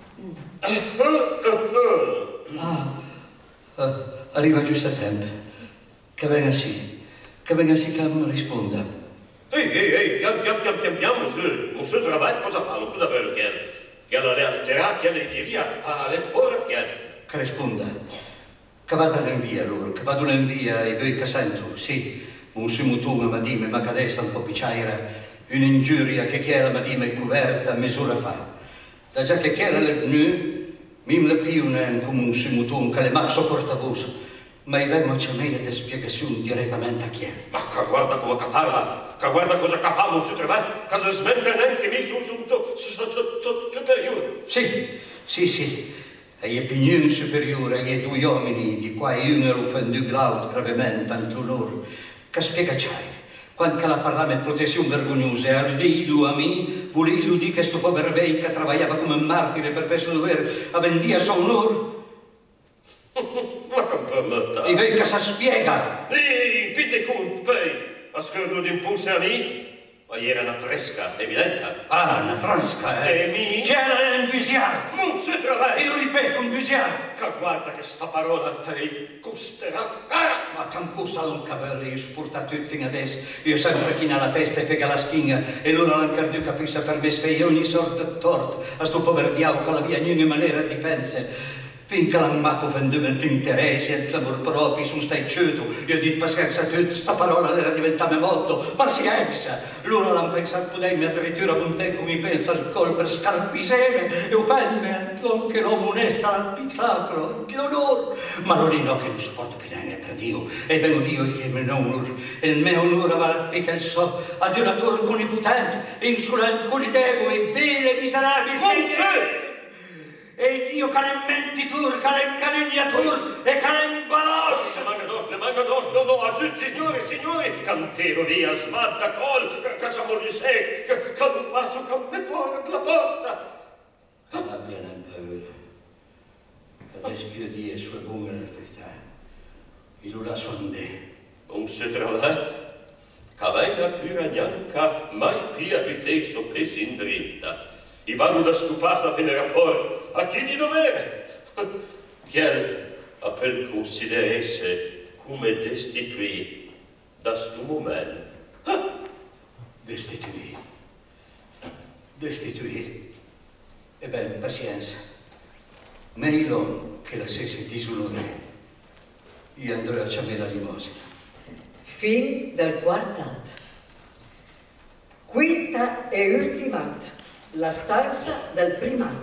Ah, ah, arriva giusto a tempo. Che venga sì, che venga sì che mi risponda. Ehi, ehi, ehi, pian pian pian pian pian, monsieur, monsieur travail, cosa fa? Cosa per che? Che la realterà, che le diria alle porte, che... Che risponda. Che vada in via loro, che vado in via e voi che sento, sì, un simutume ma dime, ma che adesso un po' picciaira, un'ingiuria che chiara ma dime coperta misura fa. Da già che chiara le pnu, mi le piune come un simutum che le maxo portavoce, ma i vengo a me le spiegazioni direttamente a chiara. Ma che guarda come che parla, che guarda cosa che fa, non si trova, che si smette neanche mi su, su, su, su, su, superiore. Sì, sì, sì, e gli opinioni superiori, ai due uomini, di qua e uno era offenduto gravemente ante loro, che spiega c'hai. Quando la parlava in protezione vergognosa, era di lui a me, volevi lui dire che sto povero vei che lavorava come un martire per questo dovere, a vendia a suo onore. Ma che permetta? E vei che si spiega? Ehi, fite conto, poi, a scordo d'impulso a me, ma era una tresca, evidente. Ah, una tresca, eh? E mi? Che era un busiardo. Non si trova. E lo ripeto, un busiardo. Che guarda che sta parola, lei costerà. Ah! Ma che un costa un cavello, io supportato tutto fino adesso. Io sempre china la testa e pega la schiena, e loro non cardio capisce per me sfeie ogni sorta di torto. A sto povero diavolo con la via in ogni maniera difense. Finché non m'ha confonduto interesse e l'amor proprio su stai ceto, io ho detto pazienza, tutta sta parola era diventata molto pazienza. Loro l'hanno pensato pudemi addirittura con te come pensa il col per scarpiseme e offende anche l'uomo onesta al sacro, l'onore. Ma non è no che non sopporto più niente per Dio. E vengo Dio che il mio onore, e il mio onore va a pica il so, addirittura onnipotente, insolente, con i devoli, vile, miserabili. Monse! E Dio che ne mentitur, che ne calunniatur e che ne imbalos. Ne manca dos, ne manca dos, no, no, aggiù, signori, signori, cantero via, sbatta col, cacciamo di sé, che non va su campe fuori la porta. Abbia non paura. Adesso più di e sue buone la verità. E lui la sonde. Non si trovate? Cavena più ragnanca, mai più abitei soppesi in dritta. I vado da stupasa fine rapport a chi di dovere. Chiel a per consideresse come destituì da stu momento. Ah. Destituì. Destituì. E ben, pazienza. Meglio che la stessi disunore. Io andrò a ciamere la limosina. Fin del quartant. Quinta e ultimat. La stanza del primat.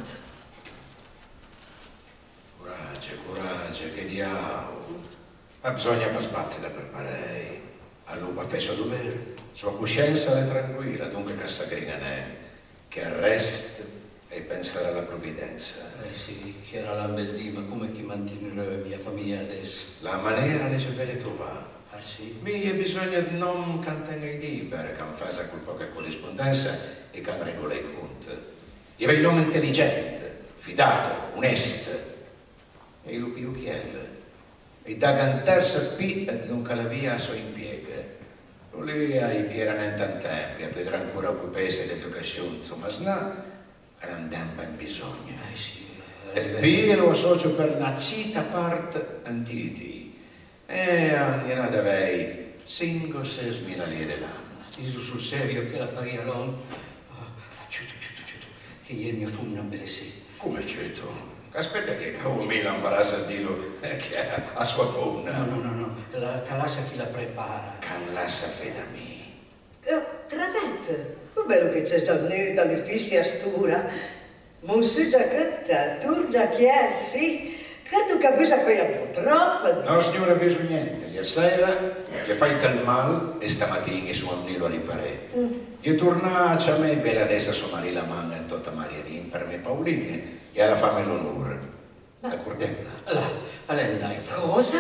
Coraggio, coraggio, che diavolo. Ma bisogna per spazi da preparare. A lupa fesso dovere. Sua coscienza è tranquilla, dunque che s'aggrigane, che arresta e pensare alla provvidenza. Eh sì, che era la bel dì, ma come che mantenerò la mia famiglia adesso? La maniera le deve trovare. Ah sì? Mi bisogna non cantare libero, che fase con poca corrispondenza e che regola i conti. Io vedo un uomo intelligente, fidato, onesto. E io lo più chiede. E da cantarsi qui e non la via a suo impiego. Lui ha i piedi in tanto tempo, e potrà ancora occuparsi dell'educazione, insomma, no, grandempa in bisogno. Eh sì. E qui lo associo per una cita parte antiti. E ogni anno avei cinque o sei mila lire l'anno. Gesù sul serio che la faria non. Ciuto, ciuto, ciuto. Che ieri mi fu una bella sera. Come ciuto? Aspetta che come mi l'imbarazza a dirlo che ha sua fonna. No, no, no, no. La calassa chi la prepara. Calassa fede a me. Oh, Travette, che bello che c'è già noi dalle fissi a stura. Monsieur Giacchetta, tu da chi è, sì? Che tu capisci qui un po' troppo? No, signora, bisogna niente. Ieri sera gli fai tal male e stamattina su un nilo a riparare. Mm. Io tornaccio a me, bella adesso a somare la manga in tutta Marianina per me Pauline e alla fame l'onore. D'accordo? Là, a lei dai. Cosa?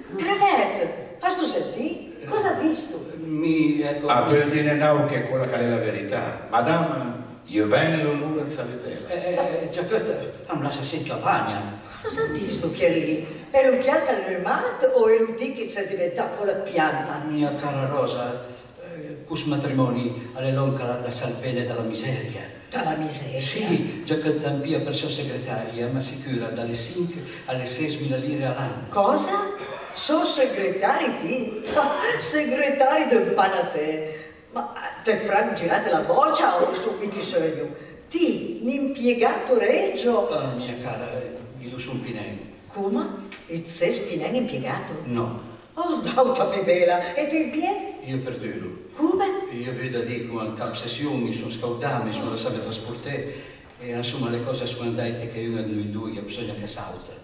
Travette, hai tu sentito? Cosa ha visto? Mi, ecco... A per dire no che è quella che è la verità. Madame, io bene l'onore a salutela. Eh, Giacchetta, non la si sente la pagna. Cosa dici che è lì? È lo chialca nel mat o è lo che si è diventato fuori la pianta? Mia cara Rosa, eh, questo matrimonio alle longa da salvene dalla miseria. Dalla miseria? Sì, Giacchetta Ampia per sua segretaria, ma sicura dalle cinque alle seimila lire all'anno. Cosa? Sono segretari di? Segretari del panate? Ma te franco girate la boccia o su mica sogno? Ti, l'impiegato reggio? Ah, mia cara, io sono Pinelli. Come? Il sei Spinelli impiegato? No. Oh, dauta bella. E tu impieghi? Io per dirlo. Come? Io vedo a dire come al cap sessione, mi sono scautato, mi sono lasciato trasportare e insomma le cose sono andate che uno di noi due ha bisogno che salta.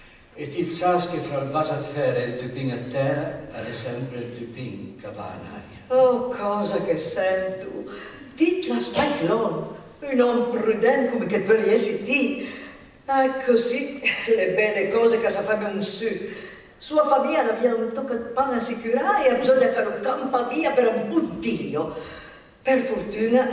E ti sai che fra il vaso a ferro e il tupin a terra è sempre il tupin che va in aria. Oh, cosa che sento. Ti la spaitlon, un uomo prudente come che vorresti ti. Ah, così le belle cose che si fanno un su. Sua famiglia aveva un tocco di pane a sicurare e ha bisogno che lo campa via per un puntiglio. Per fortuna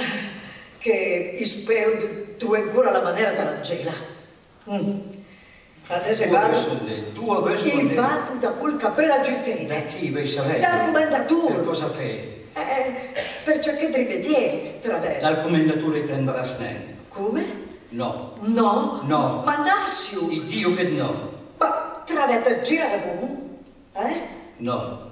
che spero che tu ancora la maniera della gela. Mm. Adesso vado. Tu avevi il vado da quel cappello a giutterina. Da chi vuoi sapere? Dal commendatore. Per cosa fai? Eh, per ciò che rivediere, Traverso. Dal commendatore ti imbarazzi. Come? No. No? No. Ma Nassio! Il Dio che no. Ma Travetta gira da buon? Eh? No.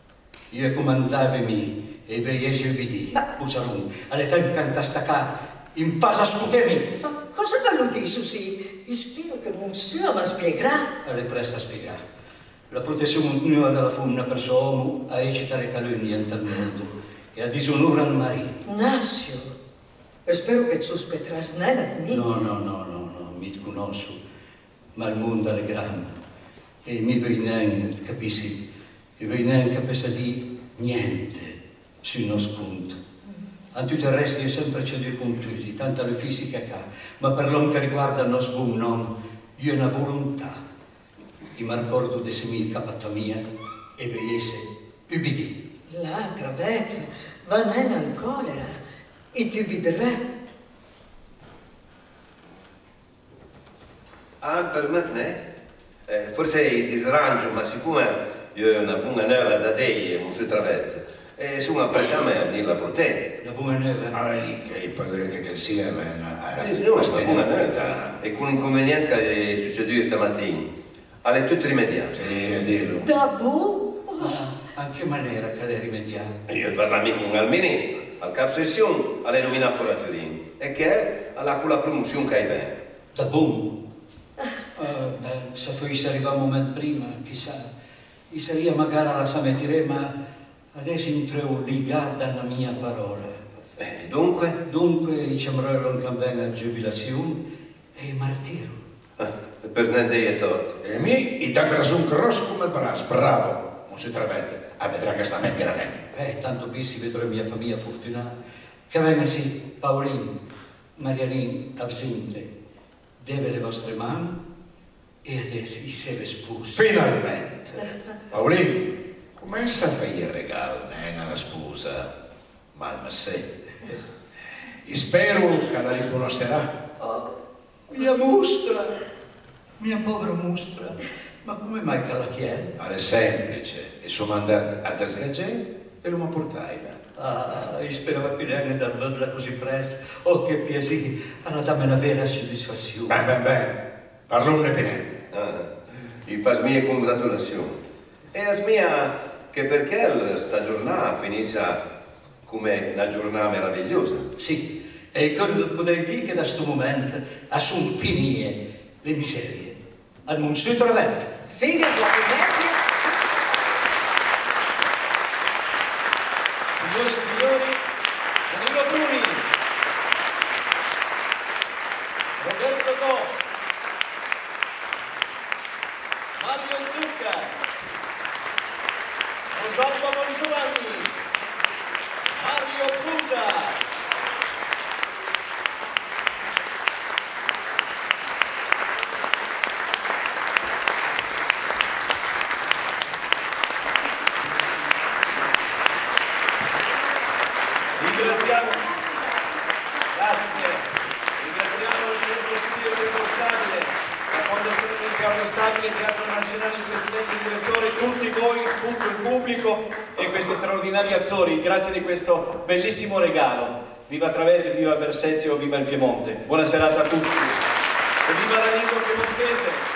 Io comandavo me e veiesi il bidì. Ma... Usarum. Alle tempo canta stacca in fasa scutemi. Ma cosa vuol dire, sì? Spero che Monsieur mi spiegherà. Le presta a spiegare. La protezione nuova della fu una persona a eccitare calunnia in tal mondo e a disonore al marito. Nascio, spero che sospetterai nada di me. No, no, no, no, no, mi conosco, ma il mondo è grande e mi vuoi neanche, capisci? Mi vuoi neanche capisci di niente sul nascondo. A tutto il resto io sempre c'è due puntusi, tanto le fisiche che ha, ma per l'uomo che riguarda il nostro buon nome, io ho una volontà. Io mi ricordo di semil capata mia e veiese ubidi. La travetta, va nena in colera e ti ubbiderà. Ah, per me, eh, forse ti srangio, ma siccome io ho una buona nuova da te, Monsieur Travetta, e sono apprezzato a dirla per te. La buona nuova? Ma lei che hai paura che te sia, ma... Sì, signore, la buona nuova. E con l'inconveniente che è succeduto stamattina. Alle tutte rimediate. Sì, dillo. Da bu? A che maniera che lei rimediare? Io parlami con il ministro, al capo sessione, alle nominato a Torino, e che è alla con la promozione che hai bene. Da buon? Uh, beh, se fosse arrivato un momento prima, chissà, mi sarebbe magari alla sametire, ma adesso entro legata alla mia parola. Eh, dunque? Dunque, ci avrò che venga a giubilazione e il martiro. Ah, per niente è torto. E mi, i da un grosso come bras, bravo, non si travette, a vedrà che sta mettendo a Eh, tanto qui si vedrà mia famiglia fortunata, che venga sì, Paolin, Marianin, absente, deve le vostre mani e adesso vi siete sposi. Finalmente! Paolino, come sa fare il regalo, nena, la sposa? Mamma se. E spero che la riconoscerà. Oh, mia mostra, mia povera mostra, ma come mai che la chiede? Ma è semplice, e sono andato a sgaggiare e lo mi portai là. Ah, io speravo più neanche di vederla così presto. Oh, che piacere, alla dammi una vera soddisfazione. Ben, ben, ben, parlone più. Ah, gli fa mie congratulazioni. E a mia che perché sta giornata finisce come una giornata meravigliosa. Sì, e quello potrei dire che da questo momento a son finire le miserie. Al Monsieur Travetta. Fine la commedia. Signore e signori, Danilo Bruni, Roberto Do, Mario Zucca, Rosalba Bongiovanni, Mario Brusa. Ringraziamo, grazie, ringraziamo il Centro Studio Teatro Stabile, la Fondazione del Teatro Stabile, il Teatro Nazionale, il Presidente e il Direttore, tutti voi, tutto il pubblico e questi straordinari attori, grazie di questo bellissimo regalo. Viva Travetta, viva Bersezio, viva il Piemonte. Buona serata a tutti e viva la lingua piemontese.